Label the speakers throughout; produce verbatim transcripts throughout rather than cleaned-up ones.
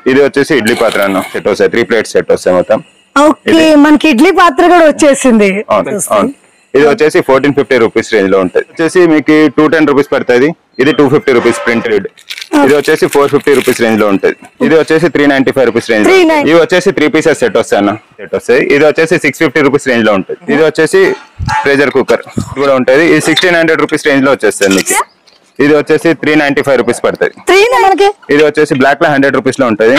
Speaker 1: ఇది వచ్చేసి ఇడ్లీ పాత్ర అన్న సెట్ వస్తాయి, త్రీ ప్లేట్ సెట్ వస్తాయి మొత్తం.
Speaker 2: ఓకే, మనకి ఇడ్లీ పాత్ర కూడా వచ్చేసింది.
Speaker 1: ఇది వచ్చేసి ఫోర్టీన్ ఫిఫ్టీ రూపీస్ రేంజ్ లో ఉంటుంది. వచ్చేసి మీకు టూ టెన్ రూపీస్ పడుతుంది. ఇది టూ ఫిఫ్టీ రూపీస్ ప్రింటెడ్. ఇది వచ్చేసి ఫోర్ ఫిఫ్టీ రూపీస్ రేంజ్ లో ఉంటుంది. ఇది వచ్చేసి three ninety five rupees range. ఇవి వచ్చేసి త్రీ పీసెస్ సెట్ వస్తాయి అన్న, సెట్ వస్తాయి. ఇది వచ్చేసి సిక్స్ ఫిఫ్టీ రూపీస్ రేంజ్ లో ఉంటుంది. ఇది వచ్చేసి ప్రెషర్ కుక్కర్ కూడా ఉంటుంది. ఇది సిక్స్టీన్ హండ్రెడ్ రూపీస్ రేంజ్ లో వచ్చేస్తుంది మీకు. ఇది వచ్చేసి త్రీ నైన్టీ ఫైవ్ రూపీస్ పడుతుంది. ఇది వచ్చేసి బ్లాక్ లో హండ్రెడ్ రూపీస్ లో ఉంటుంది.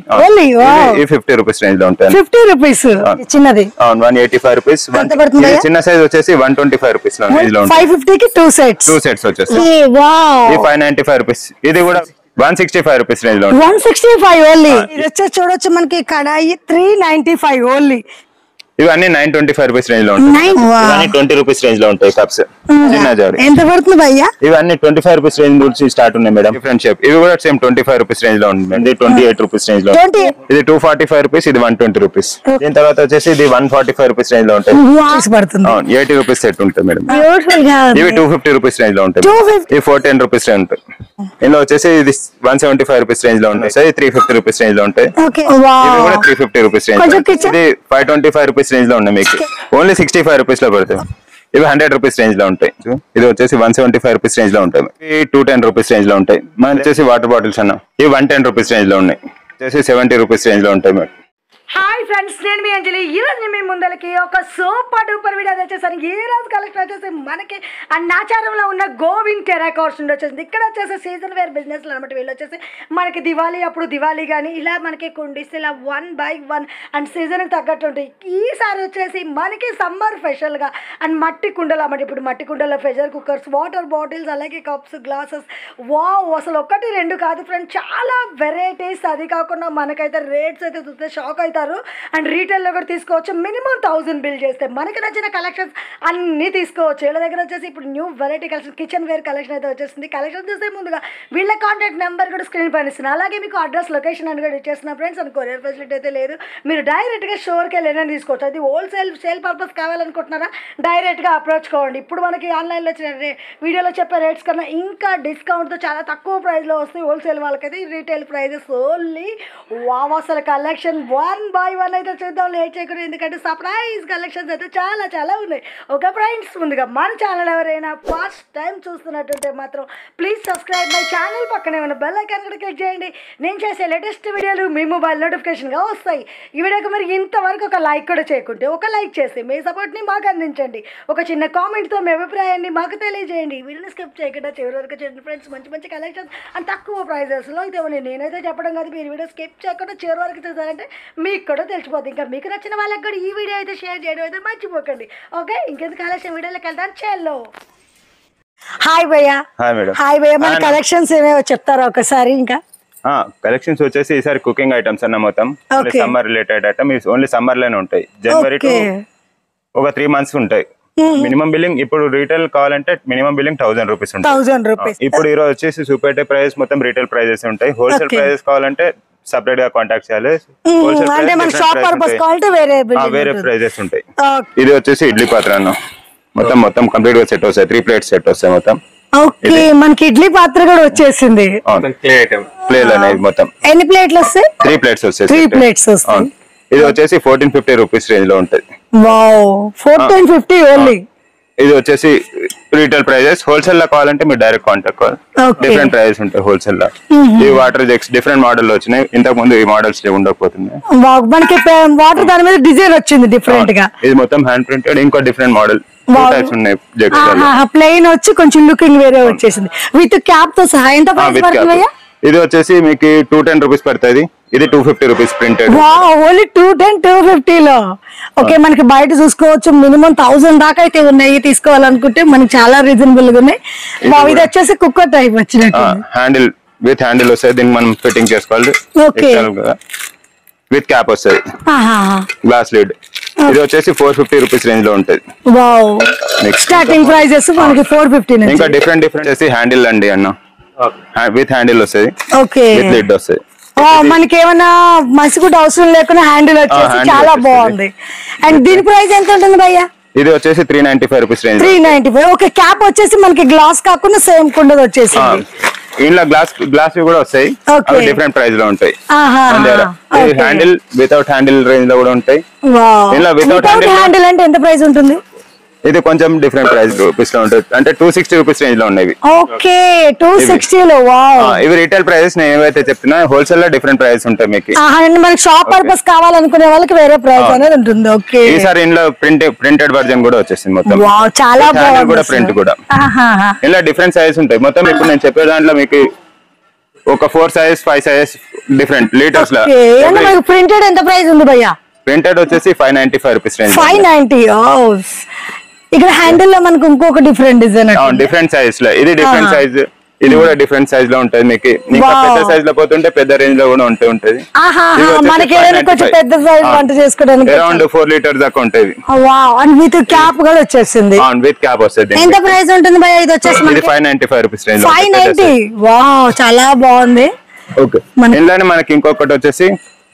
Speaker 1: ఫిఫ్టీ రూపీస్ రేంజ్ లో ఉంటుంది.
Speaker 2: ఫిఫ్టీ రూపీస్ చిన్నది
Speaker 1: వన్ ఎయిటీ ఫైవ్ రూపీస్. చిన్న సైజ్ వచ్చేసి వన్ ట్వంటీ ఫైవ్ రూపీస్ లో రేంజ్ లో ఉంటుంది.
Speaker 2: ఫైవ్ ఫిఫ్టీ కి టూ సెట్స్
Speaker 1: టూ సెట్స్ వచ్చేసి ఫైవ్ నైన్టీ ఫైవ్ రూపీస్. ఇది కూడా one sixty five rupees range లో
Speaker 2: వన్ సిక్స్టీ ఫైవ్ ఓన్లీ. ఇది వచ్చేసి చూడొచ్చు మనకి కడాయి త్రీ నైన్టీ ఫైవ్ ఓన్లీ.
Speaker 1: ఇవన్నీ nine twenty five rupees range లో ఉంటాయి. ఇవన్నీ ట్వంటీ రూపీస్ రేంజ్ లో ఉంటాయి కప్స్. చిన్న జాడి
Speaker 2: ఎంత పడుతుంది భయ్యా?
Speaker 1: ఇవన్నీ ట్వంటీ ఫైవ్ రూపీస్ రేంజ్ నుంచి స్టార్ట్ ఉన్నాయి మేడం. Different shape. ఇవి కూడా same twenty five rupees range లో ఉంటుంది. ట్వంటీ ఎయిట్ రూపీస్ రేంజ్ లో. ఇది టూ ఫార్టీ ఫైవ్ రూపీస్. ఇది వన్ ట్వంటీ రూపీస్. దీని తర్వాత వచ్చేసి ఇది one forty five rupees range లో ఉంటాయి. ఎయిటీ రూపీస్ సెట్ ఉంటుంది మేడం. ఇవి టూ ఫిఫ్టీ రూపీస్ రేంజ్ లో ఉంటాయి. ఇవి ఫోర్ టెన్ రూపీస్ రేంజ్ ఉంటాయి. ఇందులో వచ్చేసి ఇది one seventy five rupees range లో ఉంటాయి. త్రీ ఫిఫ్టీ రూపీస్ రేంజ్ లో ఉంటాయి. ఇవి కూడా త్రీ ఫిఫ్టీ రూపీస్ రేంజ్. ఇది five twenty five rupees range లో ఉన్నాయి మీకు. ఓన్లీ సిక్స్టీ ఫైవ్ రూపీస్ లో పడతాయి. ఇవి హండ్రెడ్ రూపీస్ రేంజ్ లో ఉంటాయి. ఇది వచ్చేసి one seventy five rupees range లో ఉంటాయి. ఇవి టూ టెన్ రూపీస్ రేంజ్ లో ఉంటాయి. మన వచ్చేసి వాటర్ బాటిల్స్ అన్న ఇవి వన్ టెన్ రూపీస్ రేంజ్ లో ఉన్నాయి. వచ్చేసి సెవెంటీ రూపీస్ రేంజ్ లో ఉంటాయి మేడం.
Speaker 2: హాయ్ ఫ్రెండ్స్, నేను మీ అంజలి. ఈ రోజు మీ ముందలకి ఒక సూపర్ డూపర్ వీడియో వచ్చేసాను. ఈ రోజు కలెక్షన్ వచ్చేసి మనకి అన్నాచారంలో ఉన్న గోవింద్ టెరాకాట్స్ నుండి వచ్చేసింది. ఇక్కడ వచ్చేసి సీజన్ వేర్ బిజినెస్ అనమాట. వీళ్ళు వచ్చేసి మనకి దివాళీ అప్పుడు దివాళీ కానీ ఇలా మనకి కుండిస్ ఇలా వన్ బై వన్ అండ్ సీజన్కి తగ్గట్టు ఉంటాయి. ఈసారి వచ్చేసి మనకి సమ్మర్ స్పెషల్గా అండ్ మట్టి కుండలు అన్నమాట. ఇప్పుడు మట్టి కుండలో ప్రెషర్ కుక్కర్స్, వాటర్ బాటిల్స్, అలాగే కప్స్, గ్లాసెస్. వావ్, అసలు ఒకటి రెండు కాదు ఫ్రెండ్స్, చాలా వెరైటీస్. అది కాకుండా మనకైతే రేట్స్ అయితే చూస్తే షాక్ అవుతారు. అండ్ రీటైల్లో కూడా తీసుకోవచ్చు. మినిమం థౌసండ్ బిల్ చేస్తే మనకి నచ్చిన కలెక్షన్స్ అన్నీ తీసుకోవచ్చు. వీళ్ళ దగ్గర వచ్చేసి ఇప్పుడు new variety collection, kitchen ware collection అయితే వచ్చేసింది. కలెక్షన్ చూస్తే ముందుగా వీళ్ళ కాంటాక్ట్ నెంబర్ కూడా స్క్రీన్ పైన ఇస్తున్నాను. అలాగే మీకు అడ్రస్, లొకేషన్ అని కూడా ఇచ్చేస్తున్నా ఫ్రెండ్స్. అండ్ కొరియర్ ఫెసిలిటీ అయితే లేదు. మీరు డైరెక్ట్గా స్టోర్కి వెళ్ళి తీసుకోవచ్చు. అది హోల్సేల్ సేల్ పర్పస్ కావాలనుకుంటున్నారా డైరెక్ట్గా అప్రోచ్ కావండి. ఇప్పుడు మనకి ఆన్లైన్లో వచ్చిన వీడియోలో చెప్పే రేట్స్ కన్నా ఇంకా డిస్కౌంట్తో చాలా తక్కువ ప్రైస్లో వస్తాయి హోల్సేల్ వాళ్ళకైతే. Retail prices only wow. అసలు కలెక్షన్ వన్ బై వన్ అయితే చూద్దాం, లేట్ చేయకూడదు. ఎందుకంటే సర్ప్రైజ్ కలెక్షన్స్ అయితే చాలా చాలా ఉన్నాయి. ఒక ఫ్రెండ్స్, ముందుగా మన ఛానల్ ఎవరైనా ఫస్ట్ టైం చూస్తున్నట్టుంటే మాత్రం ప్లీజ్ సబ్స్క్రైబ్ మై ఛానల్. పక్కనే ఉన్న బెల్ ఐకాన్ కూడా క్లిక్ చేయండి. నేను చేసే లేటెస్ట్ వీడియోలు మీ మొబైల్ నోటిఫికేషన్గా వస్తాయి. ఈ వీడియోకి మరి ఇంతవరకు ఒక లైక్ కూడా చేయకుంటే ఒక లైక్ చేసి మీ సపోర్ట్ని మాకు అందించండి. ఒక చిన్న కామెంట్తో మీ అభిప్రాయాన్ని మాకు తెలియజేయండి. వీడియోని స్కిప్ చేయకుండా చివరి వరకు చేయండి ఫ్రెండ్స్. మంచి మంచి కలెక్షన్స్ అండ్ తక్కువ ప్రైజెస్లో అయితే ఉన్నాయి. నేనైతే చెప్పడం కాదు, మీరు వీడియో స్కిప్ చేయకుండా చివరి వరకు చూసారంటే మీకు కూడా తెలిసిపోతుంది. ఇంకా మీకు నచ్చిన వాళ్ళకి కూడా ఈ వీడియో అయితే షేర్ చేయడం అయితే మర్చిపోకండి. ఓకే, ఇంకెందుకు కలెక్షన్ వీడియోలోకి వెళ్తాను. చెల్లో హాయ్ భయ్యా.
Speaker 1: Hi madam.
Speaker 2: హాయ్ భయ్యా, మన కలెక్షన్స్ ఏమేవో చెప్తారా ఒకసారి? ఇంకా
Speaker 1: కలెక్షన్స్ వచ్చేసి ఈసారి కుకింగ్ ఐటమ్స్ అన్న మొత్తం summer related item. Only summer లోనే ఉంటాయి. జనవరి టు ఒక త్రీ మంత్స్ ఉంటాయి. మినిమం బిల్లింగ్ ఇప్పుడు రీటైల్ కావాలంటే మినిమం బిల్లింగ్ థౌసండ్ రూపీస్ ఉంటుంది. ఇప్పుడు ఈరోజు వచ్చేసి సూపర్ ప్రైజెస్ మొత్తం రీటైల్ ప్రైజెస్ ఉంటాయి. హోల్సేల్ ప్రైజెస్ కావాలంటే సెపరేట్ గా కాంటాక్ట్ చేయాలి. వేరే ప్రైజెస్ ఉంటాయి. ఇది వచ్చేసి ఇడ్లీ పాత్ర అన్న మొత్తం మొత్తం కంప్లీట్ గా సెట్ వస్తాయి. త్రీ ప్లేట్స్ సెట్ వస్తాయి మొత్తం.
Speaker 2: ఓకే, మనకి ఇడ్లీ పాత్ర కూడా వచ్చేసింది.
Speaker 1: ప్లేట్ అనేది మొత్తం
Speaker 2: ఎన్ని ప్లేట్లు వస్తాయి?
Speaker 1: త్రీ ప్లేట్స్ వస్తాయి.
Speaker 2: త్రీ ప్లేట్స్ వస్తాయి.
Speaker 1: ఇది వచ్చేసి ఫోర్టీన్ ఫిఫ్టీ రూపీస్ రేంజ్ లో ఉంటుంది.
Speaker 2: Wow, fourteen fifty only.
Speaker 1: ఇది వచ్చేసి రీటైల్ ప్రైజెస్. హోల్సేల్ లో కావాలంటే మీరు డైరెక్ట్ కాంటాక్ట్ కావాలి. డిఫరెంట్ ప్రైజెస్ ఉంటాయి హోల్సేల్ లో. ఈ వాటర్ జెక్స్ డిఫరెంట్ మోడల్ వచ్చినాయి. ఇంతకు ముందు ఈ మోడల్స్ ఉండకపోతుంది.
Speaker 2: మనకి వాటర్ దాని మీద డిజైన్ వచ్చింది డిఫరెంట్ గా.
Speaker 1: ఇది మొత్తం హ్యాండ్ ప్రింటెడ్. ఇంకో డిఫరెంట్ మోడల్
Speaker 2: ప్లెయిన్ వచ్చి కొంచెం లుకింగ్ వేరే వచ్చేసింది విత్ క్యాప్ తో సహా. ఎంత ప్రైస్ పడుతుంది?
Speaker 1: ఇది వచ్చేసి మీకు టూ టెన్ రూపీస్ పడుతుంది. ఇది two fifty rupees printed.
Speaker 2: Only two ten two fifty లో. ఓకే, మనకి బయట చూసుకోవచ్చు మినిమం థౌసండ్ దాకా అయితే ఉన్నాయి. తీసుకోవాలనుకుంటే మనకి చాలా రీజనబుల్ గా ఉన్నాయి. ఇది వచ్చేసి కుక్కర్ టైప్ వచ్చినట్టు.
Speaker 1: హ్యాండిల్ విత్ హ్యాండిల్ వస్తాయి. దీనికి మనం ఫిట్టింగ్ చేసుకోవాలి. విత్ క్యాప్ వస్తుంది, గ్లాస్ లిడ్. ఇది వచ్చేసి ఫోర్ ఫిఫ్టీ రూపీస్ రేంజ్ లో ఉంటుంది.
Speaker 2: స్టార్టింగ్ ప్రైజెస్ మనకి ఫోర్ ఫిఫ్టీ.
Speaker 1: ఇంకా డిఫరెంట్ డిఫరెంట్ చేసి హ్యాండిల్ అండి అన్న. విత్ హ్యాండిల్ వస్తుంది.
Speaker 2: ఓకే,
Speaker 1: విత్ లిడ్ వస్తుంది.
Speaker 2: మనకి ఏమన్నా మసి కూడా అవసరం లేకుండా హ్యాండిల్ వచ్చేసి చాలా బాగుంది. అండ్ దీని ప్రైస్ ఎంత ఉంటుంది భయ్యా?
Speaker 1: ఇది వచ్చేసి three ninety five rupees range.
Speaker 2: Three ninety five. Okay, cap వచ్చేసి మనకి గ్లాస్ కాకుండా సేమ్ కుండది వచ్చేసి.
Speaker 1: ఇంట్లో గ్లాస్ గ్లాస్ కూడా వస్తాయి, అవి డిఫరెంట్ ప్రైస్ లో ఉంటాయి. హ్యాండిల్ వితౌట్ హ్యాండిల్ రేంజ్ లో కూడా ఉంటాయి. ఇలా వితౌట్
Speaker 2: హ్యాండిల్ అంటే ఎంత ప్రైస్ ఉంటుంది?
Speaker 1: ఇది కొంచెం డిఫరెంట్ ప్రైస్ రూపీస్ లో ఉంటుంది, అంటే టూ సిక్స్టీ రూపీస్ రేంజ్ లో ఉన్నాయి.
Speaker 2: ఓకే, టూ సిక్స్టీ లో.
Speaker 1: ఇవి రిటైల్ ప్రైసెస్ నేను ఏవైతే చెప్తున్నా, హోల్సేల్ లో డిఫరెంట్ ప్రైస్ ఉంటాయి మీకు.
Speaker 2: మనకి షాప్ పర్పస్ కావాలనుకునే వాళ్ళకి వేరే ప్రైస్ అనేది ఉంటుంది. ఓకే,
Speaker 1: ఈసారి ఇందులో ప్రింట్ ప్రింటెడ్ వర్జన్ కూడా వచ్చేసింది మొత్తం.
Speaker 2: చాలా బాగుంది
Speaker 1: కూడా, ప్రింట్ కూడా. ఇలా డిఫరెంట్ సైజెస్ ఉంటాయి మొత్తం. ఇప్పుడు నేను చెప్పే దాంట్లో మీకు ఒక four sizes five sizes different litres లో.
Speaker 2: ప్రింటెడ్ ఎంత ప్రైస్ ఉంది భయ్యా?
Speaker 1: ప్రింటెడ్ వచ్చేసి five ninety five rupees range.
Speaker 2: Five ninety. ఇక్కడ హ్యాండిల్ లో మనకు ఇంకొక డిఫరెంట్ డిజైన్,
Speaker 1: డిఫరెంట్ సైజ్ లో. ఇది డిఫరెంట్ సైజ్, ఇది కూడా డిఫరెంట్ సైజ్ లో ఉంటది మీకు. పెద్ద సైజ్ లో పోతుంటే పెద్ద రేంజ్ లో కూడా ఉంటే ఉంటది. అరౌండ్ ఫోర్ లీటర్స్ దాకా ఉంటది.
Speaker 2: విత్ క్యాప్ కూడా వచ్చేసింది.
Speaker 1: విత్ క్యాప్ వస్తుంది.
Speaker 2: ఎంత ప్రైస్ ఉంటుంది భయ్యా ఇది వచ్చేసి?
Speaker 1: ఇది five ninety five rupees range.
Speaker 2: Five ninety. Wow, చాలా బాగుంది.
Speaker 1: ఓకే, ఇందులోనే మనకి ఇంకొకటి వచ్చేసి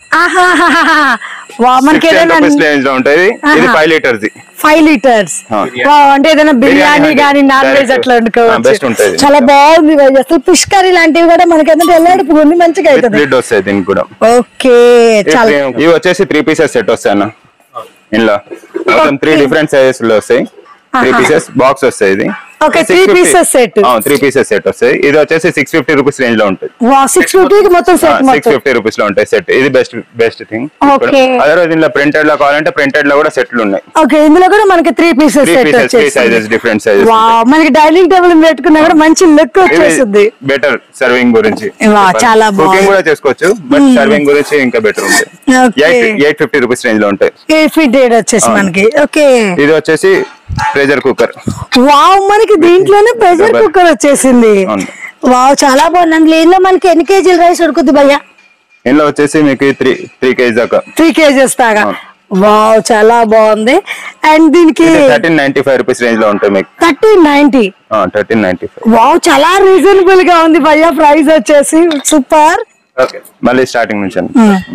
Speaker 2: మనకి
Speaker 1: రేంజ్ లో ఉంటది. ఇది ఫైవ్ లీటర్స్.
Speaker 2: ఫైవ్ లీటర్స్ అంటే ఏదైనా బిర్యానీ గానీ నాన్ వెజ్ అట్లా వండుకోవచ్చు. చాలా బాగుంది. అసలు ఫిష్ కర్రీ లాంటివి కూడా మనకి ఏంటంటే ఎల్లడుపు ఉంది, మంచిగా అవుతుంది.
Speaker 1: వస్తాయి దీనికి కూడా.
Speaker 2: ఓకే,
Speaker 1: ఇవి వచ్చేసి త్రీ పీసెస్ సెట్ వస్తాయి అన్న. ఇందులో మొత్తం త్రీ డిఫరెంట్ సైజెస్ లో వస్తాయి. త్రీ పీసెస్ బాక్స్ వస్తాయి. ఇది
Speaker 2: three pieces set.
Speaker 1: Three pieces set వస్తాయి. ఇది వచ్చేసి సిక్స్ ఫిఫ్టీ రూపీస్ రేంజ్ లో ఉంటుంది.
Speaker 2: సిక్స్ ఫిఫ్టీ మొత్తం సెట్
Speaker 1: సిక్స్ ఫిఫ్టీ రూపీస్ లో ఉంటాయి సెట్. ఇది బెస్ట్ బెస్ట్ థింగ్. అదర్వైజ్ ఇందులో ప్రింటెడ్ లో కావాలంటే ప్రింటెడ్ లో కూడా సెట్లు ఉన్నాయి.
Speaker 2: ఓకే, ఇందులో కూడా మనకి three pieces
Speaker 1: three sizes different sizes.
Speaker 2: మనకి డైనింగ్ టేబుల్ పెట్టుకున్నా కూడా మంచి లుక్ వచ్చేస్తుంది.
Speaker 1: బెటర్ సర్వింగ్ గురించి
Speaker 2: చాలా
Speaker 1: కుకింగ్ కూడా చేసుకోవచ్చు, బట్ సర్వింగ్ గురించి ఇంకా బెటర్ ఉంటుంది. ఎయిట్ ఫిఫ్టీ రూపీస్ రేంజ్ లో ఉంటాయి.
Speaker 2: ఎయిట్ ఫిఫ్టీ వచ్చేసి మనకి. ఓకే,
Speaker 1: ఇది వచ్చేసి ప్రెషర్ కుక్కర్.
Speaker 2: వావ్, మనకి దీంట్లోనే ప్రెషర్ కుక్కర్ వచ్చేసింది. వావ్, చాలా బాగుంది. అందులో ఇందులో మనకి ఎన్ని కేజీలు రైస్ ఉడుకుద్ది భయ్యా?
Speaker 1: ఇందులో వచ్చేసి మీకు త్రీ త్రీ కేజీ దాకా.
Speaker 2: త్రీ కేజీస్ దాకా. వావ్, చాలా బాగుంది. అండ్ దీనికి
Speaker 1: thirteen ninety five rupees range లో ఉంటాయి మీకు.
Speaker 2: Thirteen ninety.
Speaker 1: Thirteen ninety five.
Speaker 2: Wow, చాలా రీజనబుల్ గా ఉంది భయ్యా ప్రైస్ వచ్చేసి. సూపర్.
Speaker 1: మళ్ళీ స్టార్టింగ్ నుంచి.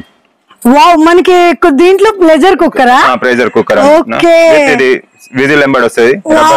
Speaker 2: వావ్, మనకి దీంట్లో ప్రెషర్ కుక్కరా?
Speaker 1: Pressure cooker.
Speaker 2: ఓకే,
Speaker 1: విజిల్ ఎంబడి వస్తుంది.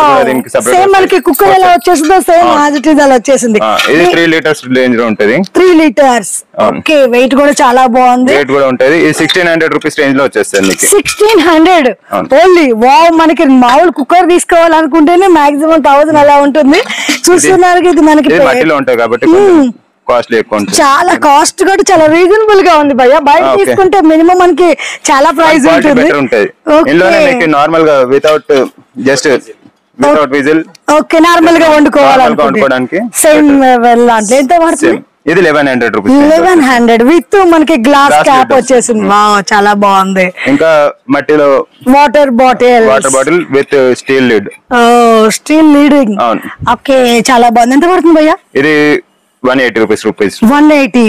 Speaker 2: సేమ్ మనకి కుక్కర్ ఎలా వచ్చేసిందో సేమ్ యాజ్ ఇట్ ఇస్ అలా వచ్చేసింది.
Speaker 1: ఇది త్రీ లీటర్స్ రేంజ్ లో ఉంటది.
Speaker 2: Three litres. ఓకే, వెయిట్ కూడా చాలా బాగుంది.
Speaker 1: వెయిట్ కూడా ఉంటది. ఇది సిక్స్టీన్ హండ్రెడ్ రూపీస్ రేంజ్ లో వచ్చేస్తుంది.
Speaker 2: Sixteen hundred only. వావ్, మనకి మామూలు కుక్కర్ తీసుకోవాలనుకుంటేనే మాక్సిమం థౌసండ్ అలా ఉంటుంది. చూస్తున్నారు ఇది మనకి
Speaker 1: మట్టిలో ఉంటాయి కాబట్టి కాస్ట్లీ ఎక్కువ ఉంటుంది.
Speaker 2: చాలా కాస్ట్ కూడా చాలా రీజనబుల్ గా ఉంది భయ్యా. బయట తీసుకుంటే మినిమం మనకి చాలా ప్రైస్ ఉంటుంది.
Speaker 1: ఇందులోనే మీకు నార్మల్ గా without just without whistle
Speaker 2: okay normal గా వండుకోవాలనుకోవడానికి సేమ్ లాంటి ఎంత పడుతుంది?
Speaker 1: ఇది eleven hundred rupees.
Speaker 2: Eleven hundred with మనకి గ్లాస్ క్యాప్ వచ్చేసింది. వావ్, చాలా బాగుంది.
Speaker 1: ఇంకా మట్టిలో
Speaker 2: water bottle
Speaker 1: water bottle with steel lid.
Speaker 2: ఓ, స్టీల్ లీడింగ్. ఓకే, చాలా బాగుంది. ఎంత పడుతుంది భయ్యా?
Speaker 1: ఇది one eighty rupees rupees
Speaker 2: one eighty.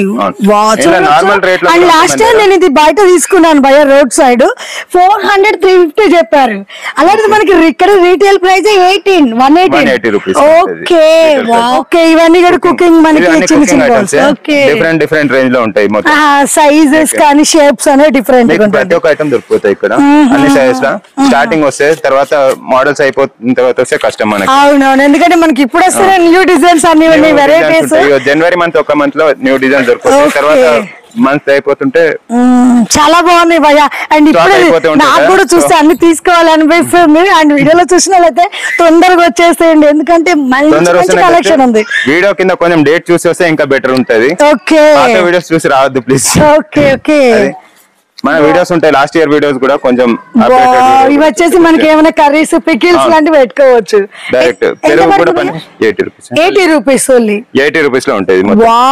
Speaker 2: And last time నేను ఇది బయట తీసుకున్నాను భయ road side four hundred three fifty చెప్పారు. అలాంటిది మనకి ఇక్కడ retail price eighteen one eighty
Speaker 1: rupees.
Speaker 2: Okay okay, ఇవన్నీ కూడా కుకింగ్ మనకి చిన్న చిన్న
Speaker 1: డిఫరెంట్ డిఫరెంట్ రేంజ్ లో ఉంటాయి.
Speaker 2: సైజెస్ కానీ షేప్స్ అనేవి డిఫరెంట్.
Speaker 1: ప్రతి ఒక్క ఐటమ్ దొరుకుతాయి ఇక్కడ అన్ని సైజెస్ లో. స్టార్టింగ్ వస్తే తర్వాత మోడల్స్ అయిపోయిన తర్వాత వస్తే కష్టం మనకి.
Speaker 2: అవునవును, ఎందుకంటే మనకి ఇప్పుడు వస్తే న్యూ డిజైన్స్ అన్ని వెరైటీస్.
Speaker 1: జనవరి మంత్ ఒక మంత్ లో న్యూ డిజైన్ దొరుకుతాయి. తర్వాత మంత్ అయిపోతుంటే
Speaker 2: చాలా బాగుంది భయ్య. అండ్ ఇప్పుడు నాకు కూడా చూస్తే అన్ని తీసుకోవాలనిపిస్తుంది. అండ్ వీడియోలో చూసిన వాళ్ళైతే తొందరగా వచ్చేసేయండి, ఎందుకంటే మంచి కలెక్షన్ ఉంది.
Speaker 1: వీడియో కింద కొంచెం డేట్ చూసి వస్తే ఇంకా బెటర్ ఉంటది.
Speaker 2: ఓకే,
Speaker 1: వీడియోస్ చూసి రావద్దు ప్లీజ్.
Speaker 2: ఓకే ఓకే,
Speaker 1: మన వీడియోస్ ఉంటాయి, లాస్ట్ ఇయర్ వీడియోస్ కూడా కొంచెం.
Speaker 2: ఇవి వచ్చేసి మనకి ఏమైనా కర్రీస్ పికిల్స్ లాంటివి పెట్టుకోవచ్చు.
Speaker 1: డైరెక్ట్ పెరుగు కూడా eighty rupees.
Speaker 2: Eighty rupees only.
Speaker 1: Eighty rupees లో ఉంటుంది.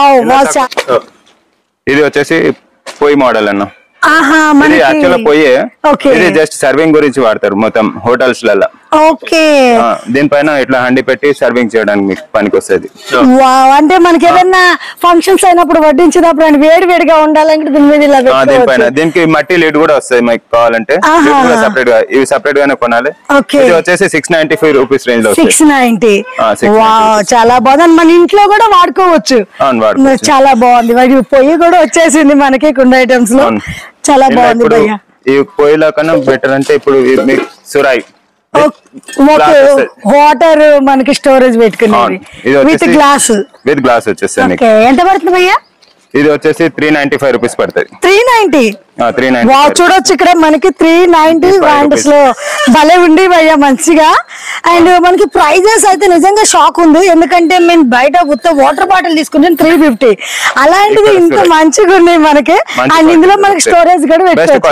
Speaker 1: ఇది వచ్చేసి పొయ్యి మోడల్ అన్న. ఇది యాక్చువల్ పొయ్యే, ఇది జస్ట్ సర్వింగ్ గురించి వాడతారు మొత్తం హోటల్స్ లలో.
Speaker 2: ఓకే,
Speaker 1: దీనిపైన ఇట్లా హండి పెట్టి సర్వింగ్ చేయడానికి మీకు పనికి వస్తుంది.
Speaker 2: అంటే మనకి ఏదైనా ఫంక్షన్స్ అయినప్పుడు వడ్డించినప్పుడు అండ్ వేడి వేడిగా ఉండాలంటే దీని మీద
Speaker 1: దీనిపైన దీనికి మట్టి లీడ్ కూడా వస్తాయి మీకు కావాలంటే. సపరేట్ గా ఇవి సపరేట్ గానే కొనాలి. ఇది వచ్చేసి six ninety five rupees range లో.
Speaker 2: సిక్స్ నైన్టీ చాలా బాగుంది. మన ఇంట్లో కూడా వాడుకోవచ్చు, చాలా బాగుంది. పొయ్యి కూడా వచ్చేసింది మనకి కుండ ఐటమ్స్ లో, చాలా బాగుంది.
Speaker 1: ఈ పొయ్యిలో కన్నా బెటర్ అంటే ఇప్పుడు సురాయి
Speaker 2: వాటర్ మనకి స్టోరేజ్ పెట్టుకునేది విత్ గ్లాస్
Speaker 1: విత్ గ్లాస్ వచ్చేసి
Speaker 2: ఎంత పడుతుంది భయ్యా?
Speaker 1: ఇది వచ్చేసి త్రీ నైన్టీ ఫైవ్ రూపీస్ పడుతుంది.
Speaker 2: త్రీ నైన్టీ
Speaker 1: త్రీ నైన్టీ
Speaker 2: చూడొచ్చు ఇక్కడ మనకి త్రీ నైన్టీ బ్రాండ్స్ లో భలే ఉండి భయ్యా మంచిగా. అండ్ మనకి ప్రైజెస్ అయితే నిజంగా షాక్ ఉంది, ఎందుకంటే మేము బయట ఉత్త వాటర్ బాటిల్ తీసుకుంటాం త్రీ ఫిఫ్టీ, అలాంటిది ఇంత మంచిగా ఉన్నాయి మనకి. అండ్ ఇందులో మనకి స్టోరేజ్ కూడా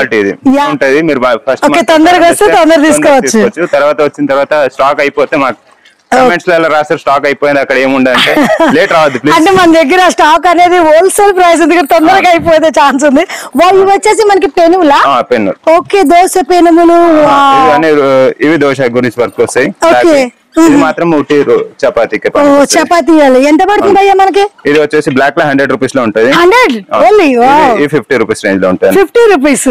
Speaker 2: పెట్టవచ్చు, తొందరగా వస్తే తొందరగా తీసుకోవచ్చు.
Speaker 1: తర్వాత వచ్చిన తర్వాత స్టాక్ అయిపోతే మాకు కమెంట్స్ లో రాస్తారు స్టాక్ అయిపోయింది అక్కడ ఏముందంటే లేట్ రావద్దు ప్లీజ్.
Speaker 2: అంటే మన దగ్గర స్టాక్ అనేది హోల్సేల్ ప్రైస్ ఉంది, తొందరగా అయిపోతే ఛాన్స్ ఉంది. ఇవి వచ్చేసి మనకి పెనుములా?
Speaker 1: పెన్ను.
Speaker 2: ఓకే, దోశ పెనుములు
Speaker 1: ఇవి దోశ గురించి వర్క్ వస్తాయి. ఇది మాత్రం చపాతీ
Speaker 2: చపాతీ ఎంత పడుతుంది అయ్యా మనకి?
Speaker 1: ఇది వచ్చేసి బ్లాక్ లో హండ్రెడ్ రూపీస్ లో ఉంటుంది,
Speaker 2: hundred only
Speaker 1: fifty rupees range లో ఉంటుంది.
Speaker 2: Fifty rupees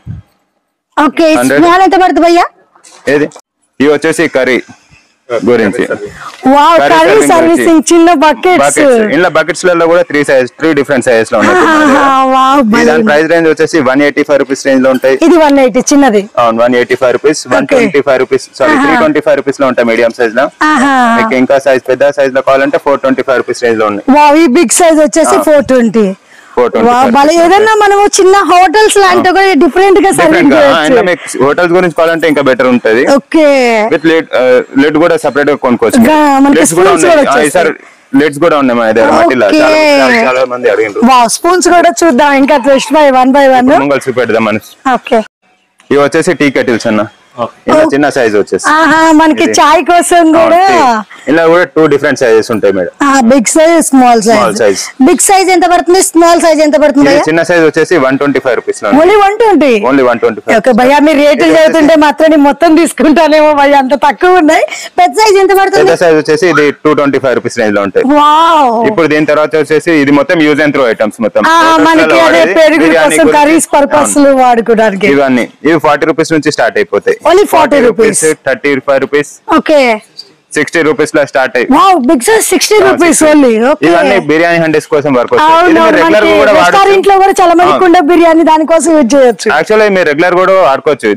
Speaker 2: okay. స్మాల్ ఎంత పడుతుంది అయ్యా?
Speaker 1: ఏది ఇవి వచ్చేసి కర్రీ గురించి
Speaker 2: కర్రీ సర్వీసింగ్ చిన్న బకెట్స్,
Speaker 1: ఇలా బకెట్స్ లలో కూడా three size three different sizes లో ఉంటాయి. ప్రైస్ రేంజ్ వచ్చేసి one eighty five rupees range లో ఉంటాయి.
Speaker 2: ఇది వన్ ఎయిటీ చిన్నది,
Speaker 1: అవును one eighty five rupees, one twenty five rupees sorry three twenty five rupees లో ఉంటాయి మీడియం సైజ్ లో. మీకు ఇంకా సైజ్ పెద్ద సైజ్ లో కావాలంటే four twenty five rupees range లో ఉన్నాయి.
Speaker 2: ఈ బిగ్ సైజ్ వచ్చేసి ఫోర్ ట్వంటీ. ఏదన్నా మనము చిన్న హోటల్స్ లాంటి కూడా డిఫరెంట్ గా
Speaker 1: హోటల్స్ గురించి కావాలంటే ఇంకా బెటర్ ఉంటది.
Speaker 2: ఓకే,
Speaker 1: విత్ లెడ్ లెడ్ కూడా సెపరేట్ గా కొనుక్కోవచ్చు. లెడ్స్ కూడా ఉన్నాయి సార్, లెడ్స్ కూడా ఉన్నాయి మన దగ్గర మట్టిలో, చాలా మంది అడిగారు.
Speaker 2: స్పూన్స్ కూడా చూద్దాం ఇంకా just by one by one
Speaker 1: కలిసి పెడదాం అని.
Speaker 2: ఓకే,
Speaker 1: ఇవి వచ్చేసి టీ కెటిల్స్ అన్న, చిన్న సైజ్ వచ్చేసి
Speaker 2: మనకి చాయ్ కోసం కూడా.
Speaker 1: ఇలా కూడా టూ డిఫరెంట్ సైజెస్ ఉంటాయి madam,
Speaker 2: big size small size. Big size ఎంత పడుతుంది, స్మాల్ సైజ్ ఎంత పడుతుంది?
Speaker 1: చిన్న సైజ్ వచ్చేసి one twenty five rupees
Speaker 2: only one twenty
Speaker 1: only one twenty five.
Speaker 2: Okay భయ్యా, మీరు రేట్లు చదువుతుంటే మాత్రం మొత్తం తీసుకుంటానేమో భయ్యా, అంత తక్కువ ఉన్నాయి. పెద్ద సైజ్ ఎంత పడుతుంది?
Speaker 1: పెద్ద సైజ్ వచ్చేసి ఇది two twenty five rupees range లో ఉంటాయి. ఇప్పుడు దీని తర్వాత వచ్చేసి ఇది మొత్తం యూజ్ అండ్ త్రో ఐటమ్స్, మొత్తం
Speaker 2: మనకి అదే పెరుగు కోసం కర్రీస్ పర్పస్ వాడుకోవడానికి.
Speaker 1: ఇవన్నీ ఇవి ఫార్టీ రూపీస్ నుంచి స్టార్ట్ అయిపోతాయి.
Speaker 2: Only forty rupees,
Speaker 1: thirty five rupees,
Speaker 2: okay
Speaker 1: sixty rupees లో స్టార్ట్ అయ్యి
Speaker 2: big size sixty rupees only.
Speaker 1: ఇవన్నీ బిర్యానీ హండీస్ కోసం వర్క్ వస్తాయి.
Speaker 2: ఇంట్లో కూడా చాలా మంది కుండ బిర్యానీ దానికోసం యూజ్ చేయొచ్చు.
Speaker 1: యాక్చువల్లీ మీరు రెగ్యులర్ కూడా వాడుకోవచ్చు,